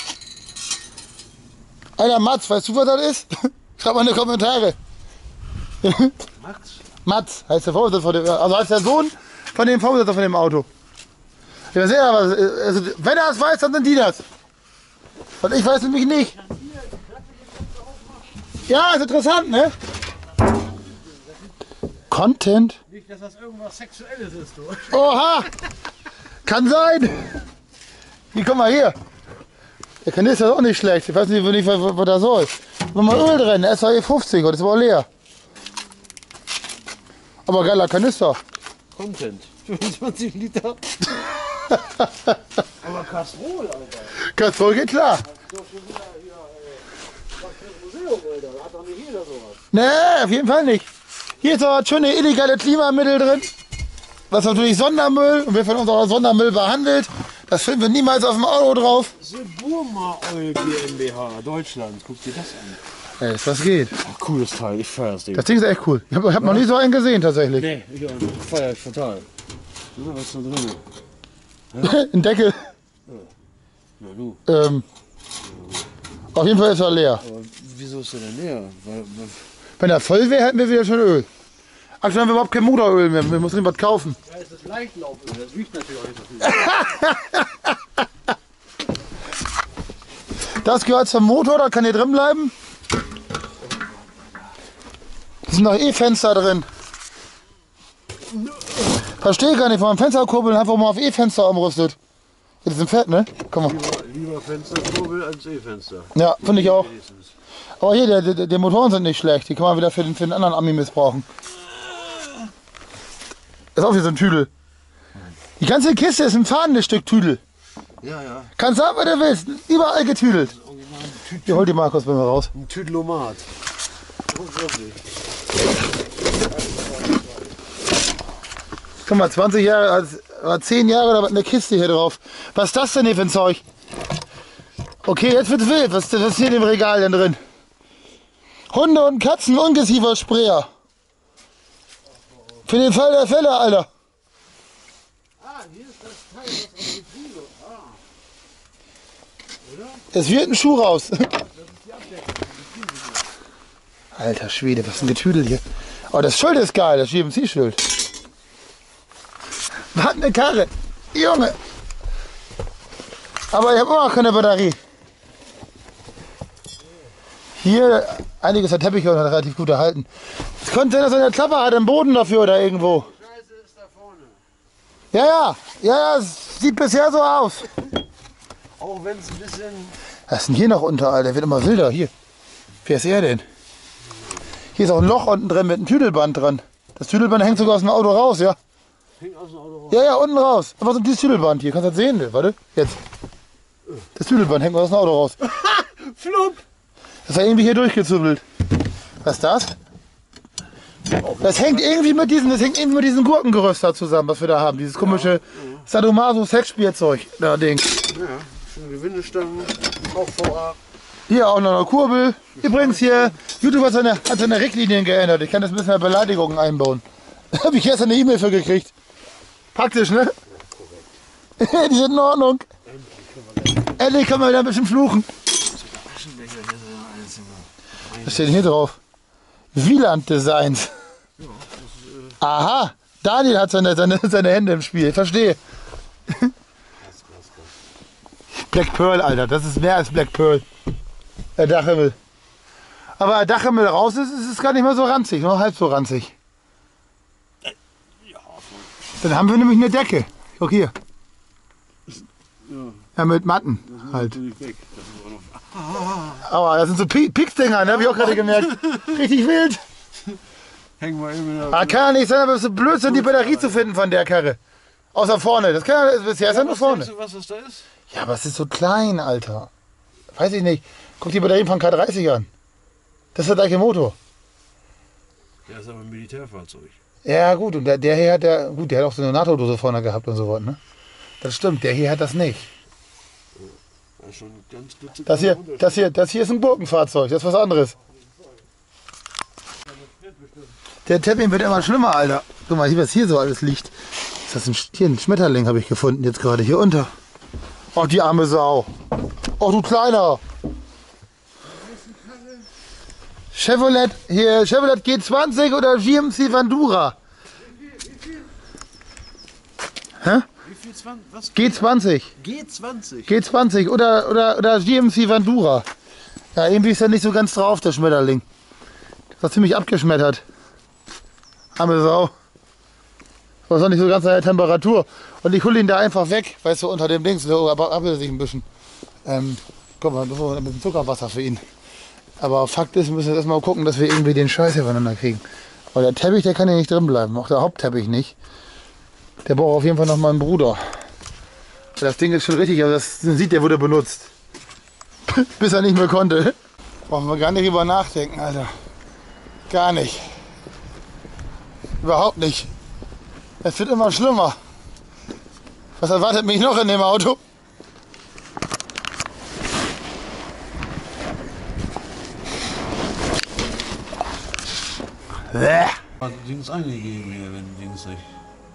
Alter, Mats, weißt du, was das ist? Schreib mal in die Kommentare. Max? Mats heißt der Vorbesitzer von dem, also heißt der Sohn von dem Vorbesitzer von dem Auto. Ja, sehr, aber also, wenn er es weiß, dann sind die das. Und ich weiß nämlich nicht. Ja, ist interessant, ne? Content? Nicht, dass das irgendwas Sexuelles ist, du. Oha! Kann sein! Hier, guck mal hier. Der Kanister ist auch nicht schlecht. Ich weiß nicht, nicht was, was da soll. Nochmal Öl drin, S H E fünfzig, das ist aber auch leer. Aber geiler Kanister. Content. fünfundzwanzig Liter. Aber Castrol, Alter. Kastrol geht klar. Das ist schon wieder hier, äh, was für ein Museum, Alter. Da hat doch nicht jeder sowas. Nee, auf jeden Fall nicht. Hier ist aber das schöne illegale Klimamittel drin. Was natürlich Sondermüll, und wir von uns auch als Sondermüll behandelt. Das finden wir niemals auf dem Auto drauf. Burma Oil GmbH, Deutschland. Guck dir das an. Ey, was geht? Ach, cooles Teil, ich feier's Ding. Das Ding ist echt cool. Ich habe hab noch nie so einen gesehen tatsächlich. Nee, ich auch nicht. Feier ich total. Na, was ist da drin? Ein Deckel. Na du. Ähm, auf jeden Fall ist er leer. Aber wieso ist der denn leer? Weil, weil, Wenn er voll wäre, hätten wir wieder schon Öl. Aktuell haben wir überhaupt kein Motoröl mehr. Wir müssen was kaufen. ja, es ist Leichtlauföl, das riecht natürlich auch nicht so viel. Das gehört zum Motor, da kann hier drin bleiben. Da sind noch E-Fenster drin. Verstehe gar nicht, warum man Fenster kurbeln einfach mal auf E-Fenster umrüstet. Die sind fett, ne? Komm mal. Lieber, lieber Fensterkurbel als E-Fenster. Ja, finde ich auch. Aber hier, der, der, die Motoren sind nicht schlecht. Die kann man wieder für den, für den anderen Ami missbrauchen. Das ist auch wieder so ein Tüdel. Die ganze Kiste ist ein fahrendes Stück Tüdel. Ja, ja. Kannst sagen, was du willst. Überall getüdelt. Hier, hol die Markus bei mir raus. Ein Tüdelomat. Oh, wirklich. Guck mal, zwanzig Jahre, oder zehn Jahre oder was, eine Kiste hier drauf. Was ist das denn hier für ein Zeug? Okay, jetzt wird's wild. Was, was ist hier in dem Regal denn drin? Hunde und Katzen Ungeziefer-Sprayer. Für den Fall der Fälle, Alter. Ah, hier ist das Teil, was auf die Tüte. Ah. Es wird ein Schuh raus. Alter Schwede, was ist ein Getüdel hier? Oh, das Schild ist geil, das G M C-Schild. Was eine Karre. Junge. Aber ich habe immer noch keine Batterie. Hier, einiges hat Teppich noch relativ gut erhalten. Es könnte sein, dass er eine Klappe hat im Boden dafür oder irgendwo. Scheiße ist da vorne. Ja, ja, ja, ja, es sieht bisher so aus. Auch wenn es ein bisschen... Was ist denn hier noch unter, Alter? Der wird immer wilder. Hier. Wer ist er denn? Hier ist auch ein Loch unten drin mit einem Tüdelband dran. Das Tüdelband hängt sogar aus dem Auto raus, ja? Hängt aus dem Auto raus. Ja, ja, unten raus. Aber so dieses Tüdelband hier. Kannst du das sehen? Warte, jetzt. Das Tüdelband hängt aus dem Auto raus. Flupp! Das war irgendwie hier durchgezübelt. Was ist das? Das hängt irgendwie mit diesem, das hängt irgendwie mit diesem Gurkengeröst da zusammen, was wir da haben. Dieses komische Sadomaso-Sexspielzeug. Da Ding. Ja, schöne Gewindestangen, auch V A. Hier auch noch eine Kurbel. Übrigens hier, YouTube hat seine, hat seine Richtlinien geändert. Ich kann jetzt ein bisschen mehr Beleidigungen einbauen. Da habe ich gestern eine E-Mail für gekriegt. Praktisch, ne? Die sind in Ordnung. Endlich können wir wieder ein bisschen fluchen. Was steht denn hier drauf? Wieland Designs. Aha, Daniel hat seine, seine, seine Hände im Spiel. Verstehe. Black Pearl, Alter. Das ist mehr als Black Pearl. Der Dachhimmel. Aber der Dachhimmel raus ist, ist es gar nicht mehr so ranzig. Nur halb so ranzig. Dann haben wir nämlich eine Decke. Guck hier. Ja, mit Matten halt. Aber das sind so Pieks-Dinger, ne? Hab ich auch gerade gemerkt. Richtig wild. Hängen wir eben in Ah, kann ja nicht sein, aber es ist so Blödsinn, die Batterie zu finden von der Karre. Außer vorne. Das kann ja, bisher ist ja nur vorne. Weißt du, was das da ist? Ja, aber es ist so klein, Alter. Weiß ich nicht. Guck die Batterien von K dreißig an. Das ist der gleiche Motor. Der ist aber ein Militärfahrzeug. Ja, gut. Und der, der hier hat ja, gut, der hat auch so eine NATO-Dose vorne gehabt und so was, ne? Das stimmt, der hier hat das nicht. Das ist schon ein ganz klitzekleiner Das hier, Unterschied. das hier, das hier ist ein Gurkenfahrzeug, das ist was anderes. Der Teppich wird immer schlimmer, Alter. Guck mal, was hier so alles liegt. Ist das ein, hier ein Schmetterling habe ich gefunden, jetzt gerade hier unter. Oh, die arme Sau. Oh, du Kleiner. Chevrolet, hier, Chevrolet G zwanzig oder G M C Vandura? Hä? Wie viel? zwanzig? Was? G zwanzig. G zwanzig? G zwanzig oder, oder, oder G M C Vandura. Ja, irgendwie ist er nicht so ganz drauf, der Schmetterling. Das war ziemlich abgeschmettert. Arme Sau. Das war nicht so ganz seine Temperatur. Und ich hole ihn da einfach weg, weißt du, unter dem Dings. So, aber ab er sich ein bisschen. Ähm, guck mal, das ist ein bisschen Zuckerwasser für ihn. Aber Fakt ist, wir müssen jetzt erstmal gucken, dass wir irgendwie den Scheiß hier voneinander kriegen. Weil der Teppich, der kann ja nicht drin bleiben. Auch der Hauptteppich nicht. Der braucht auf jeden Fall noch mal einen Bruder. Das Ding ist schon richtig, aber das sieht, der wurde benutzt. Bis er nicht mehr konnte. Brauchen wir gar nicht drüber nachdenken, Alter. Gar nicht. Überhaupt nicht. Es wird immer schlimmer. Was erwartet mich noch in dem Auto? Bäh. Hat Dings eingegeben hier, wenn Dings nicht.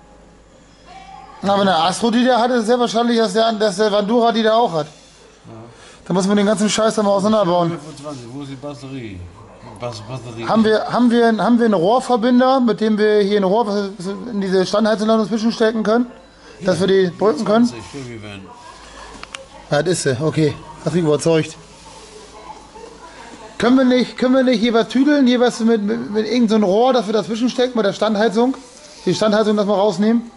Na, wenn der Astro die der hat, ist es sehr wahrscheinlich, dass der, dass der Vandura die der auch hat. Ja. Da muss man den ganzen Scheiß dann mal auseinanderbauen. fünfundzwanzig, wo ist die Batterie? Bas Batterie. Haben wir, haben, wir, haben wir einen Rohrverbinder, mit dem wir hier ein Rohr in diese Standheizung dazwischen stecken können? Dass wir die drücken können? Ja, das ist sie. Okay, hast mich überzeugt. Können wir nicht, können wir nicht hier was tüdeln, hier was mit, mit, mit irgendeinem so Rohr, das wir dazwischen stecken, mit der Standheizung? Die Standheizung, das mal rausnehmen?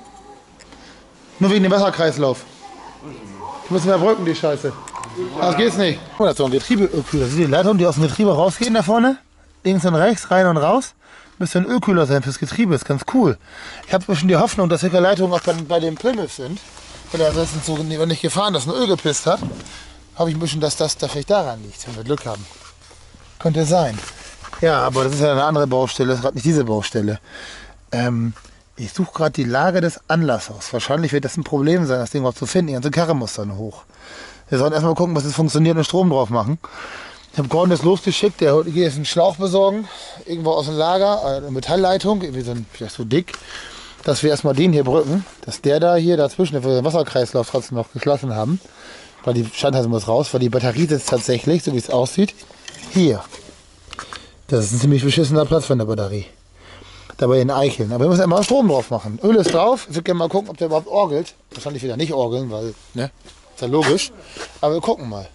Nur wegen dem Wasserkreislauf. Die müssen wir brücken, die Scheiße. Das geht's nicht. Oh, das ist so ein Getriebeölkühler. Das sind die Leitungen, die aus dem Getriebe rausgehen da vorne. Links und rechts, rein und raus. Müsste ein Ölkühler sein fürs Getriebe. Ist ganz cool. Ich habe schon die Hoffnung, dass solche Leitungen auch bei, bei dem Plymouth sind. Weil er ansonsten so nicht gefahren, dass ein Öl gepisst hat. Habe ich ein bisschen, dass das da vielleicht daran liegt, wenn wir Glück haben. Könnte sein. Ja, aber das ist ja eine andere Baustelle. Das ist gerade nicht diese Baustelle. Ähm, ich suche gerade die Lage des Anlassers. Wahrscheinlich wird das ein Problem sein, das Ding überhaupt zu finden. Die ganze Karre muss dann hoch. Wir sollen erstmal gucken, was das funktioniert und Strom drauf machen. Ich habe Gordon das losgeschickt, der geht jetzt einen Schlauch besorgen, irgendwo aus dem Lager, eine Metallleitung, irgendwie so, ein, vielleicht so dick, dass wir erstmal den hier brücken, dass der da hier dazwischen, dass wir den Wasserkreislauf trotzdem noch geschlossen haben, weil die Standheizung muss raus, weil die Batterie sitzt tatsächlich, so wie es aussieht, hier. Das ist ein ziemlich beschissener Platz für eine Batterie. Dabei in Eicheln. Aber wir müssen einmal Strom drauf machen. Öl ist drauf, ich würde gerne mal gucken, ob der überhaupt orgelt. Wahrscheinlich wieder nicht orgeln, weil, ne, ist ja logisch. Aber wir gucken mal.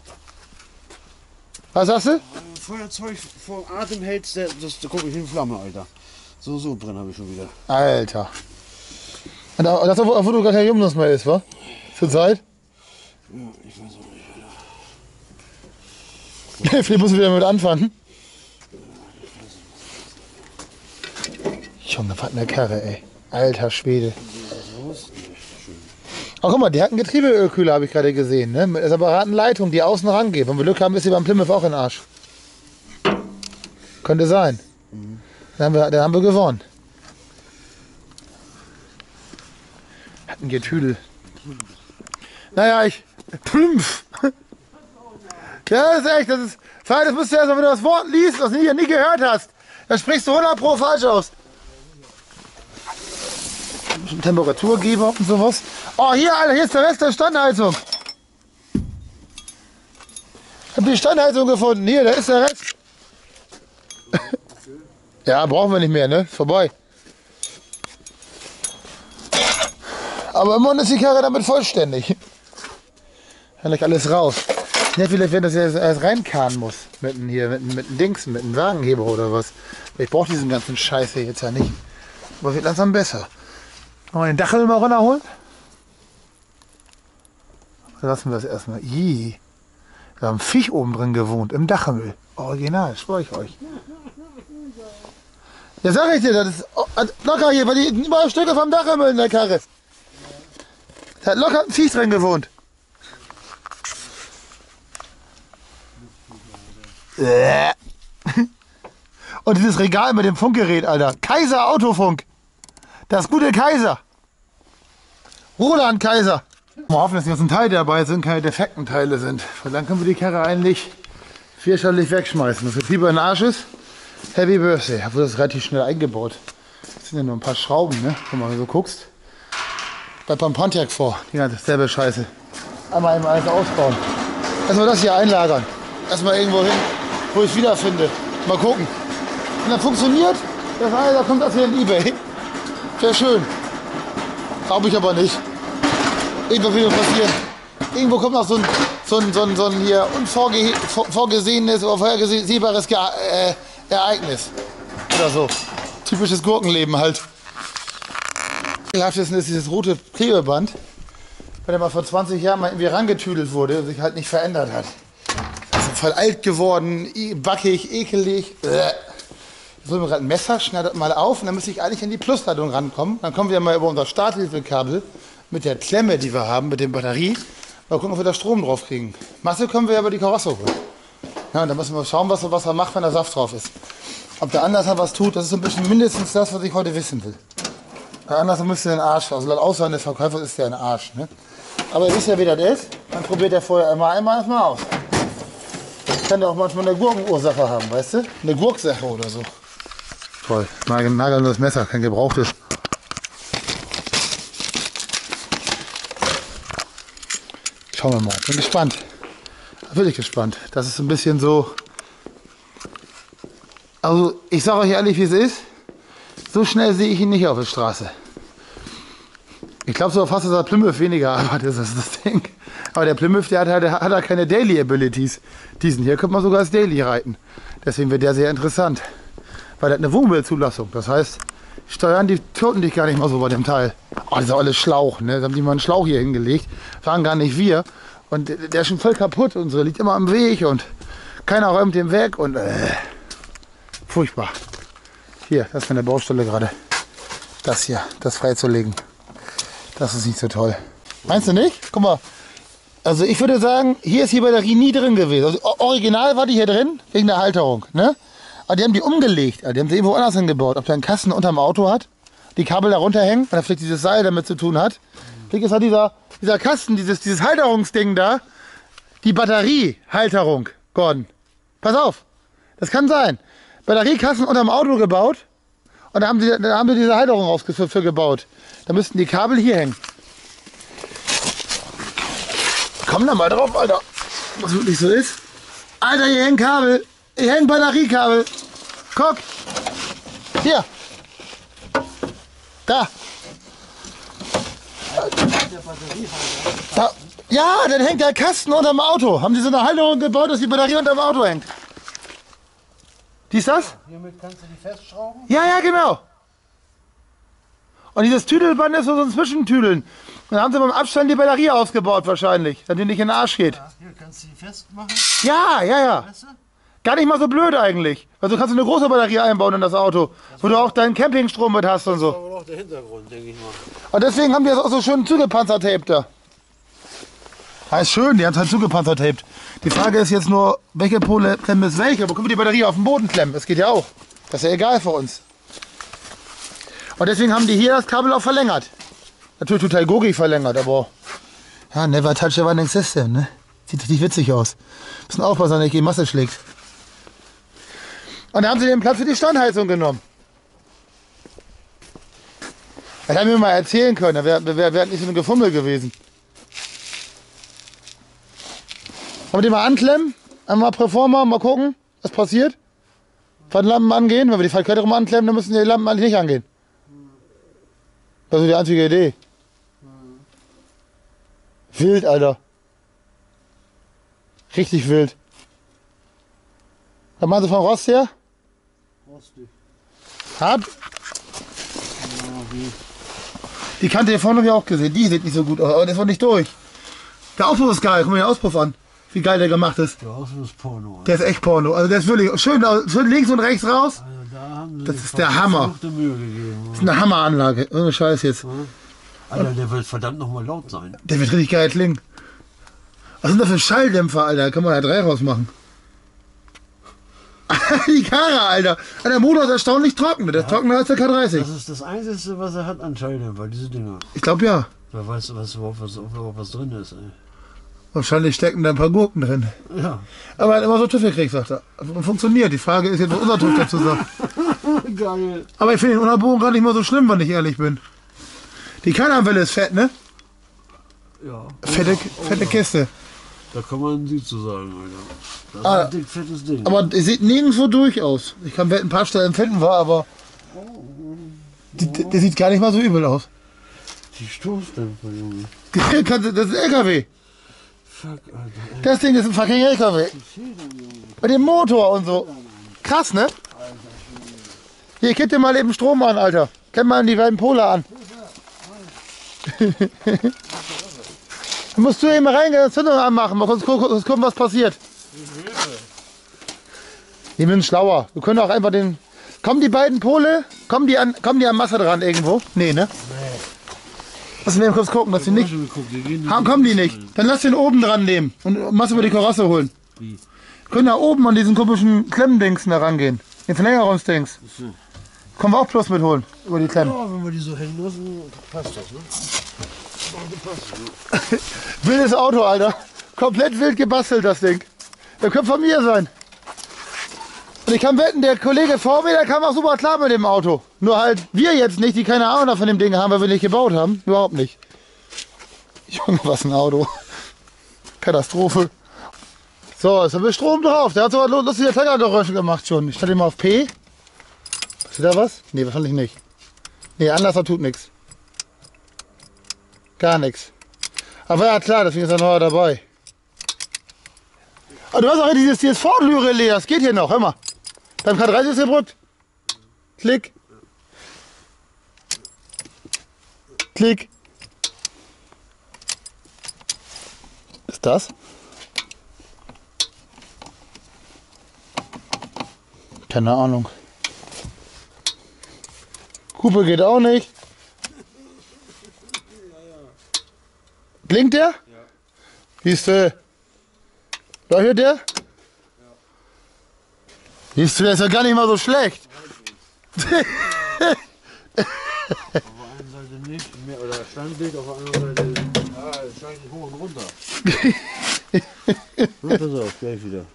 Was sagst du? Feuerzeug vor Atem hältst, das, da gucke ich in Flamme, Alter. So, so drin habe ich schon wieder. Alter. Und das, obwohl du gar kein Jumnus mehr ist, wa? Zur Zeit? Ja, ich weiß auch nicht, Alter. Vielleicht musst du wieder mit anfangen. Junge, was eine Karre, ey. Alter Schwede. Oh, guck mal, die hat einen Getriebeölkühler, habe ich gerade gesehen, ne? Mit einer separaten Leitung, die außen rangeht. Wenn wir Glück haben, ist sie beim Plymouth auch in den Arsch. Könnte sein. Mhm. Dann, haben wir, dann haben wir gewonnen. Hat ein Getüdel. Naja, ich... Plümpf! Ja, das ist echt, das ist... Das musst du erst mal, wenn du das Wort liest, was du nie, nie gehört hast. Da sprichst du hundert Pro falsch aus. Ein bisschen Temperaturgeber und sowas. Oh, hier, Alter, hier ist der Rest der Standheizung. Ich habe die Standheizung gefunden. Hier, da ist der Rest. Ja, brauchen wir nicht mehr, ne? Ist vorbei. Aber immerhin ist die Karre damit vollständig. Kann gleich alles raus. Ja, vielleicht, wenn das jetzt erst reinkarren muss. Mit einem hier, mit, mit einem Dings, mit einem Wagenheber oder was. Ich brauche diesen ganzen Scheiß hier jetzt ja nicht. Aber wird langsam besser. Mal den Dachhimmel mal runterholen. Dann lassen wir das erstmal. Ih. Da haben Viech oben drin gewohnt, im Dachhimmel. Original, schwör ich euch. Ja, sag ich dir, das ist locker hier, weil die überall Stücke vom Dachhimmel in der Karre. Da hat locker ein Viech drin gewohnt. Und dieses Regal mit dem Funkgerät, Alter. Kaiser Autofunk. Das gute Kaiser. Roland Kaiser. Mal hoffen, dass die ganzen Teile dabei sind, keine defekten Teile sind. Weil dann können wir die Karre eigentlich vierstellig wegschmeißen. Das ist lieber ein Arsch ist. Heavy Birthday. Obwohl das ist relativ schnell eingebaut. Das sind ja nur ein paar Schrauben, ne? Wenn man so guckst. Bleibt beim Pontiac vor. Die ganze selbe Scheiße. Einmal eben alles ausbauen. Erstmal das hier einlagern. Erstmal irgendwo hin, wo ich es wiederfinde. Mal gucken. Wenn das funktioniert, das eine, da kommt das hier in eBay. Wäre schön. Glaube ich aber nicht. Irgendwo wird passieren. Irgendwo kommt noch so ein, so ein, so ein, so ein hier unvorgesehenes oder vorhersehbares Ge äh, Ereignis. Oder so. Typisches Gurkenleben halt. Ekelhaftesten ist dieses rote Klebeband, weil der mal vor zwanzig Jahren mal irgendwie rangetüdelt wurde und sich halt nicht verändert hat. Also voll alt geworden, backig, ekelig. Ich hole mir gerade ein Messer, schneide das mal auf und dann müsste ich eigentlich in die Plusladung rankommen. Dann kommen wir mal über unser Starthilfekabel mit der Klemme, die wir haben, mit der Batterie. Mal gucken, ob wir da Strom drauf kriegen. Masse können wir ja über die Karosse holen. Ja, und dann müssen wir schauen, was, was er macht, wenn da Saft drauf ist. Ob der anders was tut, das ist so ein bisschen mindestens das, was ich heute wissen will. Der anders müsste ein Arsch, also laut Aussage des Verkäufers ist der ein Arsch. Ne? Aber ihr wisst ja, wie das ist. Dann probiert er vorher einmal, einmal erstmal aus. Das kann ja auch manchmal eine Gurkenursache haben, weißt du? Eine Gurksache oder so. Toll, nagelndes Messer, kein gebrauchtes. Schauen wir mal, bin gespannt. Wirklich gespannt. Das ist ein bisschen so. Also, ich sage euch ehrlich, wie es ist. So schnell sehe ich ihn nicht auf der Straße. Ich glaube so fast, dass er Plymouth weniger arbeitet, ist das, das Ding. Aber der Plymouth, der hat, der hat ja keine Daily Abilities. Diesen hier könnte man sogar als Daily reiten. Deswegen wird der sehr interessant. Weil der hat eine Wohnmobilzulassung. Das heißt, steuern die toten dich gar nicht mal so bei dem Teil. Oh, das ist auch alles Schlauch, ne? Da haben die mal einen Schlauch hier hingelegt. Fahren gar nicht wir. Und der ist schon voll kaputt und so. Liegt immer am Weg und keiner räumt den weg und äh, furchtbar. Hier, das ist meine Baustelle gerade. Das hier, das freizulegen. Das ist nicht so toll. Meinst du nicht? Guck mal. Also ich würde sagen, hier ist die Batterie nie drin gewesen. Also original war die hier drin, wegen der Halterung. Ne? Aber die haben die umgelegt. Also die haben sie irgendwo anders hingebaut. Ob der einen Kasten unterm Auto hat, die Kabel da runterhängen, oder vielleicht dieses Seil damit zu tun hat. Vielleicht ist halt dieser, dieser Kasten, dieses, dieses Halterungsding da, die Batteriehalterung, Gordon. Pass auf, das kann sein. Batteriekasten unterm Auto gebaut und da haben sie, da haben sie diese Halterung rausgeführt für gebaut. Da müssten die Kabel hier hängen. Komm da mal drauf, Alter. Was wirklich so ist. Alter, hier hängen Kabel. Hier hängen Batteriekabel. Guck. Hier. Da. da. Ja, dann hängt der Kasten unterm Auto. Haben sie so eine Halterung gebaut, dass die Batterie unterm Auto hängt. Wie ist das? Hiermit kannst du die festschrauben? Ja, ja, genau. Und dieses Tüdelband ist so ein Zwischentüdeln. Dann haben sie beim Abstand die Batterie ausgebaut wahrscheinlich, damit die nicht in den Arsch geht. Ja, hier kannst du die festmachen. Ja, ja, ja. Weißt du? Gar nicht mal so blöd eigentlich. Also kannst du eine große Batterie einbauen in das Auto, wo du auch deinen Campingstrom mit hast und Das so. ist aber auch der Hintergrund, denke ich mal. Und deswegen haben die das auch so schön zugepanzertaped da. Ja, ist schön, die haben es halt zugepanzertaped. Die Frage ist jetzt nur, welche Pole klemmen ist welche? Wo können wir die Batterie auf den Boden klemmen? Das geht ja auch. Das ist ja egal für uns. Und deswegen haben die hier das Kabel auch verlängert. Natürlich total gogig verlängert, aber ja, never touch a running system, ne? Sieht richtig witzig aus. Müssen aufpassen, dass nicht die Masse schlägt. Und da haben sie den Platz für die Standheizung genommen. Das haben wir mal erzählen können, da wäre wär, wär nicht so ein Gefummel gewesen. Wollen wir die mal anklemmen? Einmal Performer, mal gucken, was passiert. Wenn Lampen angehen, wenn wir die Verkettung anklemmen, dann müssen die Lampen eigentlich nicht angehen. Das ist die einzige Idee. Wild, Alter. Richtig wild. Was meinst du von Rost her? Rostig. Hart? Die Kante hier vorne habe ich auch gesehen. Die sieht nicht so gut aus, aber der ist noch nicht durch. Der Auspuff ist geil. Guck mal den Auspuff an. Wie geil der gemacht ist. Der Auspuff ist Porno. Der ist echt Porno. Also der ist wirklich schön, schön links und rechts raus. Also da haben sie Das sich ist der Hammer. verfluchte Mühe gegeben. Das ist eine Hammeranlage. Ohne Scheiß jetzt. Alter, der wird verdammt nochmal laut sein. Der wird richtig geil klingen. Was sind das für Schalldämpfer, Alter? Da kann man ja drei rausmachen. Die Karre, Alter. Der Motor ist erstaunlich trocken. Der ist trockener als der K dreißig. Das ist das Einzige, was er hat an Schalldämpfer, diese Dinger. Ich glaube ja. Wer weiß, was überhaupt was, ob überhaupt was drin ist. Ey. Wahrscheinlich stecken da ein paar Gurken drin. Ja. Aber er hat immer so TÜV gekriegt, sagt er. Funktioniert. Die Frage ist jetzt, was unser TÜV dazu sagt. Geil. Aber ich finde den Unterbogen gar nicht mal so schlimm, wenn ich ehrlich bin. Die Kannerwelle ist fett, ne? Ja. Fette, oh, fette oh, Kiste. Da kann man sie zu sagen, Alter. Das ist Ah, ein dick, fettes Ding. Aber es sieht nirgendwo durch aus. Ich kann wetten, ein paar Stellen finden wir, aber die- die- der sieht gar nicht mal so übel aus. Die Stoßdämpfer, Junge. Das ist ein L K W. Fuck, Alter. Ey. Das Ding ist ein fucking L K W. Die Federn, Junge. Mit dem Motor und so. Krass, ne? Hier, kipp dir mal eben Strom an, Alter. Kennt mal die beiden Polar an. Dann musst du eben mal reingehen, Zündung anmachen, mal kurz gucken, kurz gucken, was passiert. Die sind schlauer. Wir können auch einfach den... Kommen die beiden Pole, kommen die an, kommen die an Masse dran irgendwo? Nee, ne? Lass mir eben kurz gucken, dass die nicht... Geguckt, die gehen Haben, kommen die nicht. Dann lass den oben dran nehmen und Masse über die Karosse holen. Wie? Können da oben an diesen komischen Klemmdings da rangehen. Den Verlängerungsdings. Können wir auch Plus mitholen über die Klemmen. Ja, wenn wir die so hängen lassen, passt das, ne? Passt, ne? Wildes Auto, Alter. Komplett wild gebastelt, das Ding. Der könnte von mir sein. Und ich kann wetten, der Kollege vor mir, der kam auch super klar mit dem Auto. Nur halt wir jetzt nicht, die keine Ahnung von dem Ding haben, weil wir nicht gebaut haben. Überhaupt nicht. Junge, was ein Auto. Katastrophe. So, jetzt haben wir Strom drauf. Der hat sogar lustige Treckergeräusche gemacht schon. Ich stelle ihn mal auf P. Ist da was? Nee, wahrscheinlich nicht. Nee, Anlasser tut nichts. Gar nichts. Aber ja klar, deswegen ist er noch dabei. Aber du hast auch dieses, dieses Ford-Relais, das geht hier noch, hör mal. Beim K dreißig ist gebrückt. Klick. Klick. Ist das? Keine Ahnung. Hupe geht auch nicht. Blinkt der? Ja. Siehst du? Leuchtet der? Ja. Siehst du, der ist ja gar nicht mal so schlecht. Auf der einen Seite nicht, mehr, oder Standbild, auf der anderen Seite, ja, es scheint hoch und runter. Na, pass auf, gleich wieder.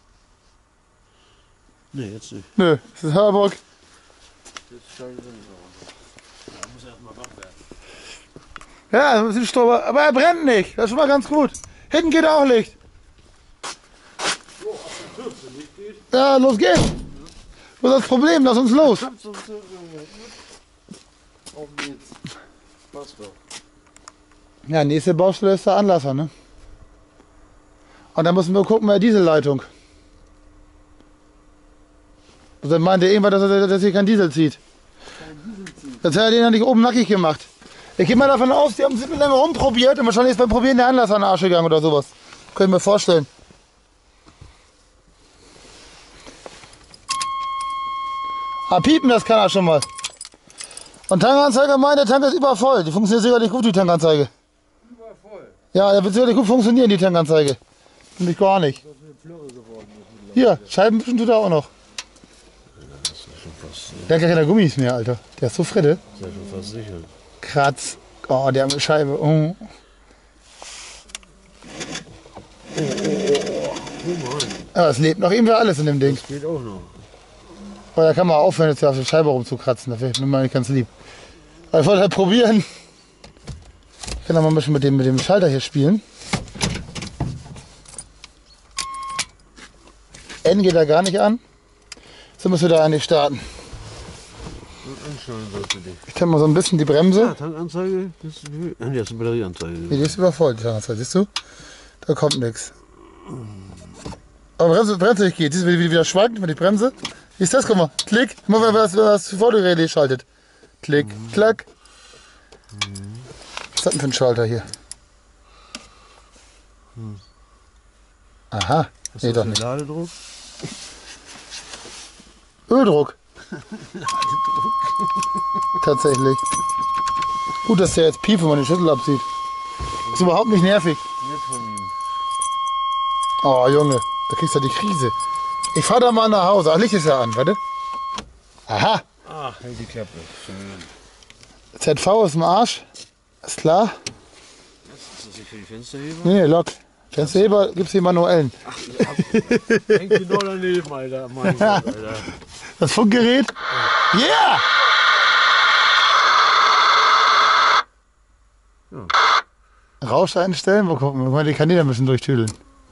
Nee, jetzt nicht. Nö, das ist Harburg. Jetzt schaltet er nicht auf. Da muss er erstmal wach werden. Ja, ein bisschen Strom, aber er brennt nicht. Das ist schon mal ganz gut. Hinten geht auch Licht. Ja, los geht's. Wo ist das Problem? Lass uns los. Auf geht's. Passt doch. Ja, nächste Baustelle ist der Anlasser, ne? Und dann müssen wir gucken bei der Dieselleitung. Und dann meinte er irgendwann, dass er dass hier kein Diesel zieht. Das hat er den ja nicht oben nackig gemacht. Ich gehe mal davon aus, die haben es lange rumprobiert und wahrscheinlich ist beim Probieren der Anlasser in den Arsch gegangen oder sowas. Können wir vorstellen. Ah, piepen, das kann er schon mal. Und Tankanzeige, meine Tank ist übervoll. Die funktioniert sicherlich gut, die Tankanzeige. Übervoll. Ja, der wird sicherlich gut funktionieren, die Tankanzeige. Nämlich gar nicht. Hier, Scheibenwischen tut er auch noch. Der hat gar keine Gummis mehr, Alter. Der ist so fritte. Das ist ja schon fast sicher. Kratz. Oh, der mit Scheibe. Oh. Aber es lebt noch irgendwie alles in dem Ding. Das geht auch noch. Aber da kann man aufhören, jetzt hier auf der Scheibe rumzukratzen. Das wäre mir mal nicht ganz lieb. Aber ich wollte halt probieren. Ich kann noch mal ein bisschen mit dem, mit dem Schalter hier spielen. N geht da gar nicht an. So müssen wir da eigentlich starten. Anschauen sollte die. Ich kann mal so ein bisschen die Ja, Bremse. Tankanzeige, das ist, ah, nee, das ist eine Batterieanzeige. Nee, die ist übervoll, die Tankanzeige, siehst du? Da kommt nichts. Aber Bremse, Bremse geht. Siehst du, wie die wieder schwankt mit die Bremse? Wie ist das? Guck mal. Klick. Guck mal, wenn das, wenn das Vorderrelais schaltet. Klick, mhm. Klack. Mhm. Was ist das denn für ein Schalter hier? Hm. Aha. Hast Nee, du doch den nicht. Ladedruck? Öldruck. Ladedruck. Tatsächlich. Gut, dass der jetzt piept, wenn man den Schlüssel abzieht. Ist überhaupt nicht nervig. Nett von ihm. Oh, Junge. Da kriegst du die Krise. Ich fahr da mal nach Hause. Ach, Licht ist ja an, warte. Aha. Ach, halt die Klappe. Schön. Z V ist im Arsch. Ist klar? Ist das nicht für die Fensterheber? Nee, Lok. Fensterheber gibt's die manuellen. Hängt genau daneben, Alter. Mein Gott, Alter. Das Funkgerät? Yeah! Ja. Rausch einstellen? Wo gucken wir? Guck mal, die Kanäle müssen durchtüdeln.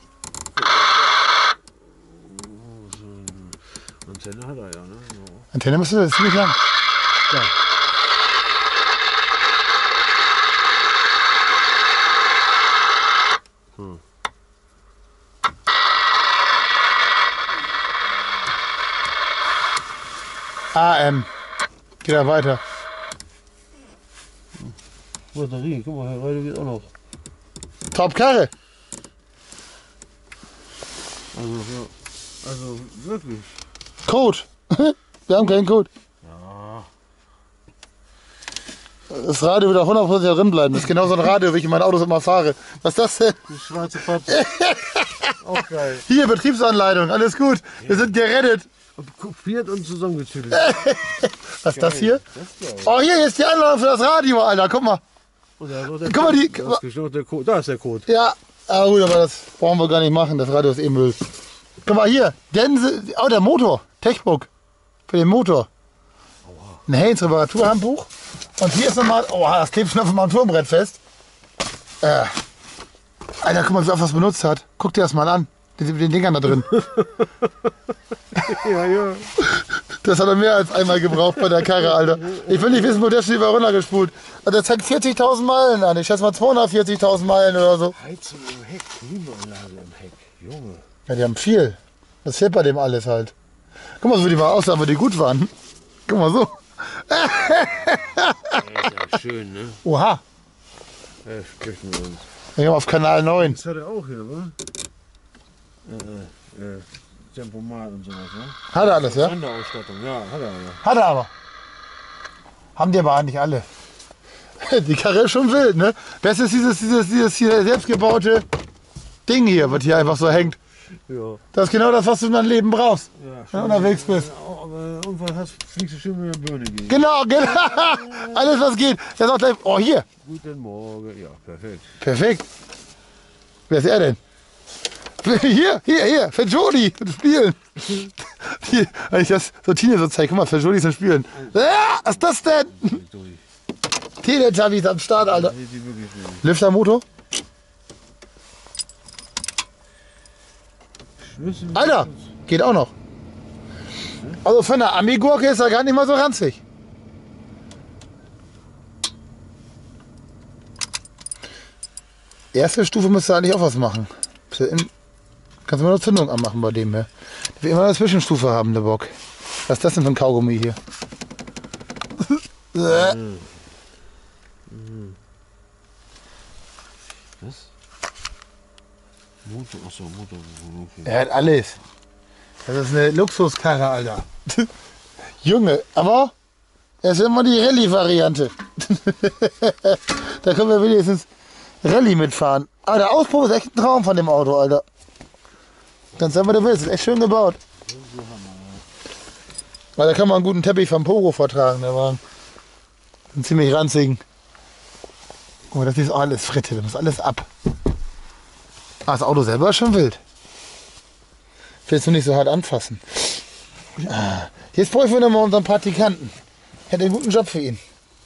Oh, so eine Antenne hat er ja, ne? So. Antenne müsste das ziemlich lang. Ja. Hm. A M. Geht da weiter. Batterie, guck mal, heute geht auch noch. Top Karre. Also, ja. Also, wirklich. Code. Wir haben keinen Code. Ja. Das Radio wird auch hundertprozentig drin bleiben. Das ist genau so ein Radio, wie ich in meinen Autos immer fahre. Was ist das denn? Die schwarze Pappe. Auch geil. Hier, Betriebsanleitung. Alles gut. Wir sind gerettet. Kopiert und zusammengetüdelt. Was ist das hier? Das ist geil. Oh, hier ist die Anleitung für das Radio, Alter. Guck mal. Und da ist auch der Guck mal, die- Code. Da ist noch der Code. Da ist der Code. Ja, ah, gut, aber das brauchen wir gar nicht machen. Das Radio ist eh Müll. Guck mal hier. Dense, oh, der Motor. Techbook. Für den Motor. Ein Haynes Reparaturhandbuch. Und hier ist nochmal. Oh, das klebt schon auf dem Armaturenbrett fest. Äh. Alter, guck mal, wie oft das benutzt hat. Guck dir das mal an. Den, den Dingern da drin. Ja, ja. Das hat er mehr als einmal gebraucht bei der Karre, Alter. Ich will nicht wissen, wo der schon über runtergespult. Und der zeigt vierzigtausend Meilen an. Ich schätze mal zweihundertvierzigtausend Meilen oder so. Heizung im Heck, Klimaanlage im Heck. Junge. Ja, die haben viel. Das fehlt bei dem alles halt. Guck mal, so wie die mal aussahen, wo die gut waren. Guck mal so. Alter, schön, ne? Oha. Ja, sprechen wir uns. Wir gehen auf Kanal neun. Das hat er auch hier, wa? Äh, äh, Tempomat und sowas, ne? Hat er alles, ja? Sonderausstattung, ja, hat er aber. Hat er aber. Haben die aber nicht alle. Die Karre ist schon wild, ne? Das ist dieses, dieses, dieses hier selbstgebaute Ding hier, was hier einfach so hängt. Ja. Das ist genau das, was du in deinem Leben brauchst, Ja, wenn du unterwegs bist. Ja, aber Unfall hast, fliegst du schön mit der Birne gegen. Genau, genau. Alles, was geht. Der sagt gleich, oh, hier. Guten Morgen, ja, perfekt. Perfekt. Wer ist er denn? Hier, hier, hier, für Jody zum Spielen. Hier, wenn ich das so Tine so zeige, guck mal, für Jody zum Spielen. Ja, was ist das denn? Teletubbies am Start, Alter. Nee, die wirklich nicht. Lüftermotor? Schlüssel. Alter, geht auch noch. Also für eine Ami-Gurke ist er gar nicht mal so ranzig. Erste Stufe müsste eigentlich auch was machen. Kannst du mal eine Zündung anmachen bei dem hier. Der will immer eine Zwischenstufe haben, der Bock. Was ist das denn für ein Kaugummi hier? Mhm. Mhm. Was? Motor, achso, Motor. Okay. Er hat alles. Das ist eine Luxuskarre, Alter. Junge, aber er ist immer die Rallye-Variante. Da können wir wenigstens Rallye mitfahren. Aber der Auspuff ist echt ein Traum von dem Auto, Alter. Ganz sagen, was du willst. Ist echt schön gebaut. Weil da kann man einen guten Teppich vom Pogo vertragen, der Wagen. Einen ziemlich ranzigen. Guck mal, das ist alles Fritte, das muss alles ab. Ah, das Auto selber ist schon wild. Willst du nicht so hart anfassen. Ah, jetzt bräuchten wir nochmal unseren Praktikanten. Hätte einen guten Job für ihn.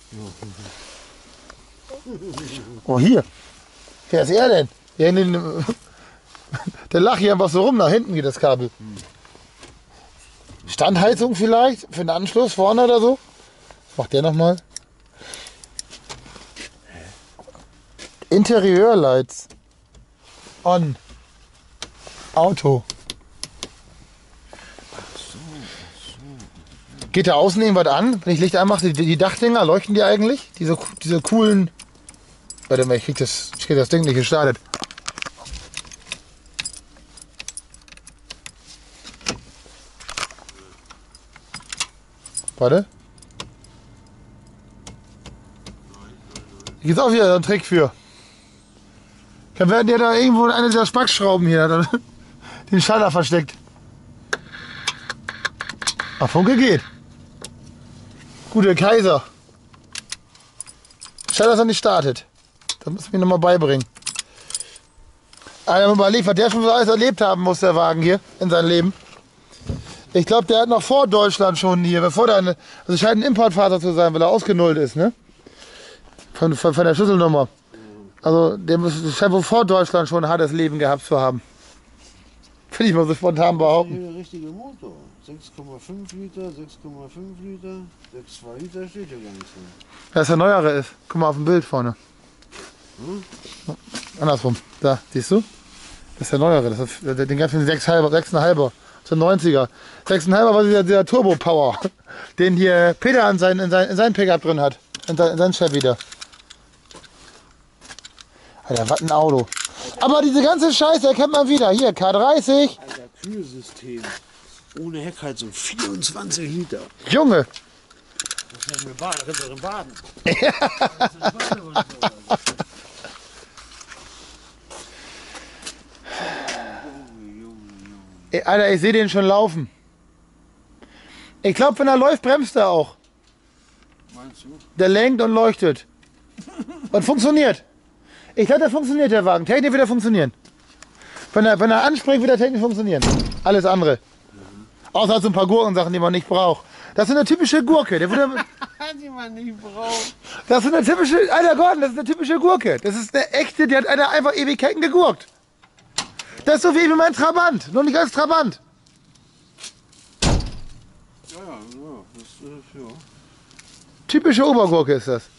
Oh, hier. Wer ist er denn? Der, den, der lacht hier einfach so rum. Nach hinten geht das Kabel. Standheizung vielleicht? Für den Anschluss vorne oder so? Was macht der nochmal? Interieurlights. On. Auto. Geht da außen irgendwas an? Wenn ich Licht anmache, die, die Dachdinger, leuchten die eigentlich? Diese, diese coolen... Warte mal, ich krieg das, ich krieg das Ding nicht gestartet. Warte. Hier gibt's auch wieder so einen Trick für. Dann werden ja da irgendwo in einer dieser Spackschrauben hier den Schalter versteckt. Ach, Funke geht. Gute Kaiser. Schade, dass er nicht startet. Das muss ich mir nochmal beibringen. Einer überlegt, was der schon so alles erlebt haben muss, der Wagen hier, in seinem Leben. Ich glaube, der hat noch vor Deutschland schon hier, bevor der, eine, also scheint ein Importfahrzeug zu sein, weil er ausgenullt ist, ne? Von, von, von der Schlüsselnummer. Also, der muss, scheint wohl vor Deutschland schon ein hartes Leben gehabt zu haben. Finde ich mal so spontan behaupten. Hier der richtige Motor. sechs Komma fünf Liter, sechs Komma fünf Liter, sechs Komma zwei Liter steht ja gar nicht so. Das ist der neuere ist. Guck mal auf dem Bild vorne. Hm? Andersrum. Da, siehst du? Das ist der neuere. Das ist, den gab es in sechs Komma fünf. Das ist der neunziger. sechs Komma fünf war dieser, dieser Turbo Power, den hier Peter an sein, in, sein, in seinem Pickup drin hat. In, sein, in seinem Chef wieder. Alter, was ein Auto. Aber diese ganze Scheiße erkennt man wieder. Hier, K dreißig. Alter, Kühlsystem. Ohne Heckheizung. vierundzwanzig Liter. Junge. Das ist ja Baden. Das kannst du drin baden. Ey, Alter, ich sehe den schon laufen. Ich glaube, wenn er läuft, bremst er auch. Meinst du? Der lenkt und leuchtet. Und funktioniert. Ich glaube, der funktioniert, der Wagen. Technisch wird er funktionieren. Wenn er, wenn er anspringt, wird er technisch funktionieren. Alles andere. Mhm. Außer so ein paar Gurkensachen, die man nicht braucht. Das ist eine typische Gurke. Der würde, Die man nicht braucht. das ist eine typische, Alter Gordon, das ist eine typische Gurke. Das ist eine echte, die hat einer einfach Ewigkeiten gegurkt. Das ist so wie mein Trabant, nur nicht als Trabant. Ja, ja, ja. Das ist, ja. Typische Obergurke ist das.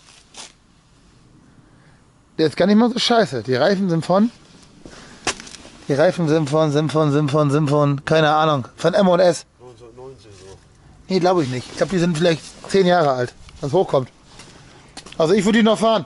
Der ist gar nicht mal so scheiße. Die Reifen sind von. Die Reifen sind von, sind von, sind von, sind von, keine Ahnung, von M und S. neunzehnhundertneunzig so. Nee, glaube ich nicht. Ich glaube, die sind vielleicht zehn Jahre alt, wenn es hochkommt. Also ich würde die noch fahren.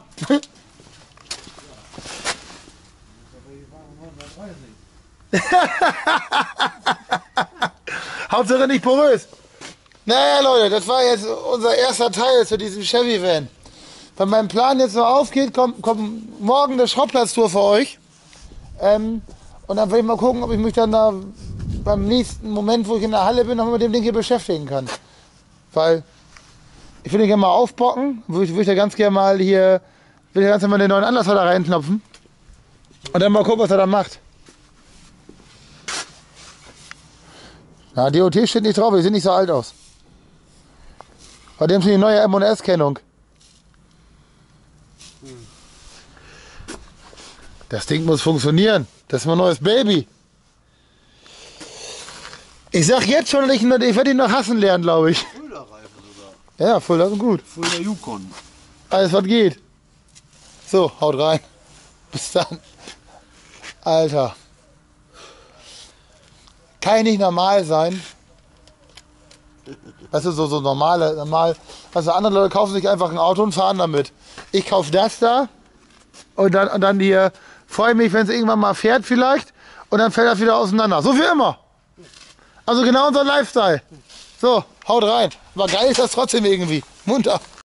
Hauptsache nicht porös. Naja Leute, das war jetzt unser erster Teil zu diesem Chevy Van. Wenn mein Plan jetzt so aufgeht, kommt, kommt morgen eine Schrottplatztour für euch. Ähm, und dann will ich mal gucken, ob ich mich dann da beim nächsten Moment, wo ich in der Halle bin, noch mit dem Ding hier beschäftigen kann. Weil ich will den gerne mal aufbocken, würde ich, würd ich da ganz gerne mal hier, will ich ganz gerne mal den neuen Anlasser reinknopfen. Und dann mal gucken, was er da macht. Na, D O T steht nicht drauf, die sehen nicht so alt aus. Bei dem ist die neue M und S-Kennung. Das Ding muss funktionieren. Das ist mein neues Baby. Ich sag jetzt schon, ich, ich werde ihn noch hassen lernen, glaube ich. Fulda-Reifen sogar. Ja, voll, das ist gut. Fulda Yukon. Alles, was geht. So, haut rein. Bis dann. Alter. Kann nicht normal sein. Weißt du, so, so normale, normal. Also andere Leute kaufen sich einfach ein Auto und fahren damit. Ich kaufe das da und dann, und dann hier freue mich, wenn es irgendwann mal fährt vielleicht und dann fällt das wieder auseinander. So wie immer. Also genau unser Lifestyle. So, haut rein. Aber geil ist das trotzdem irgendwie. Munter.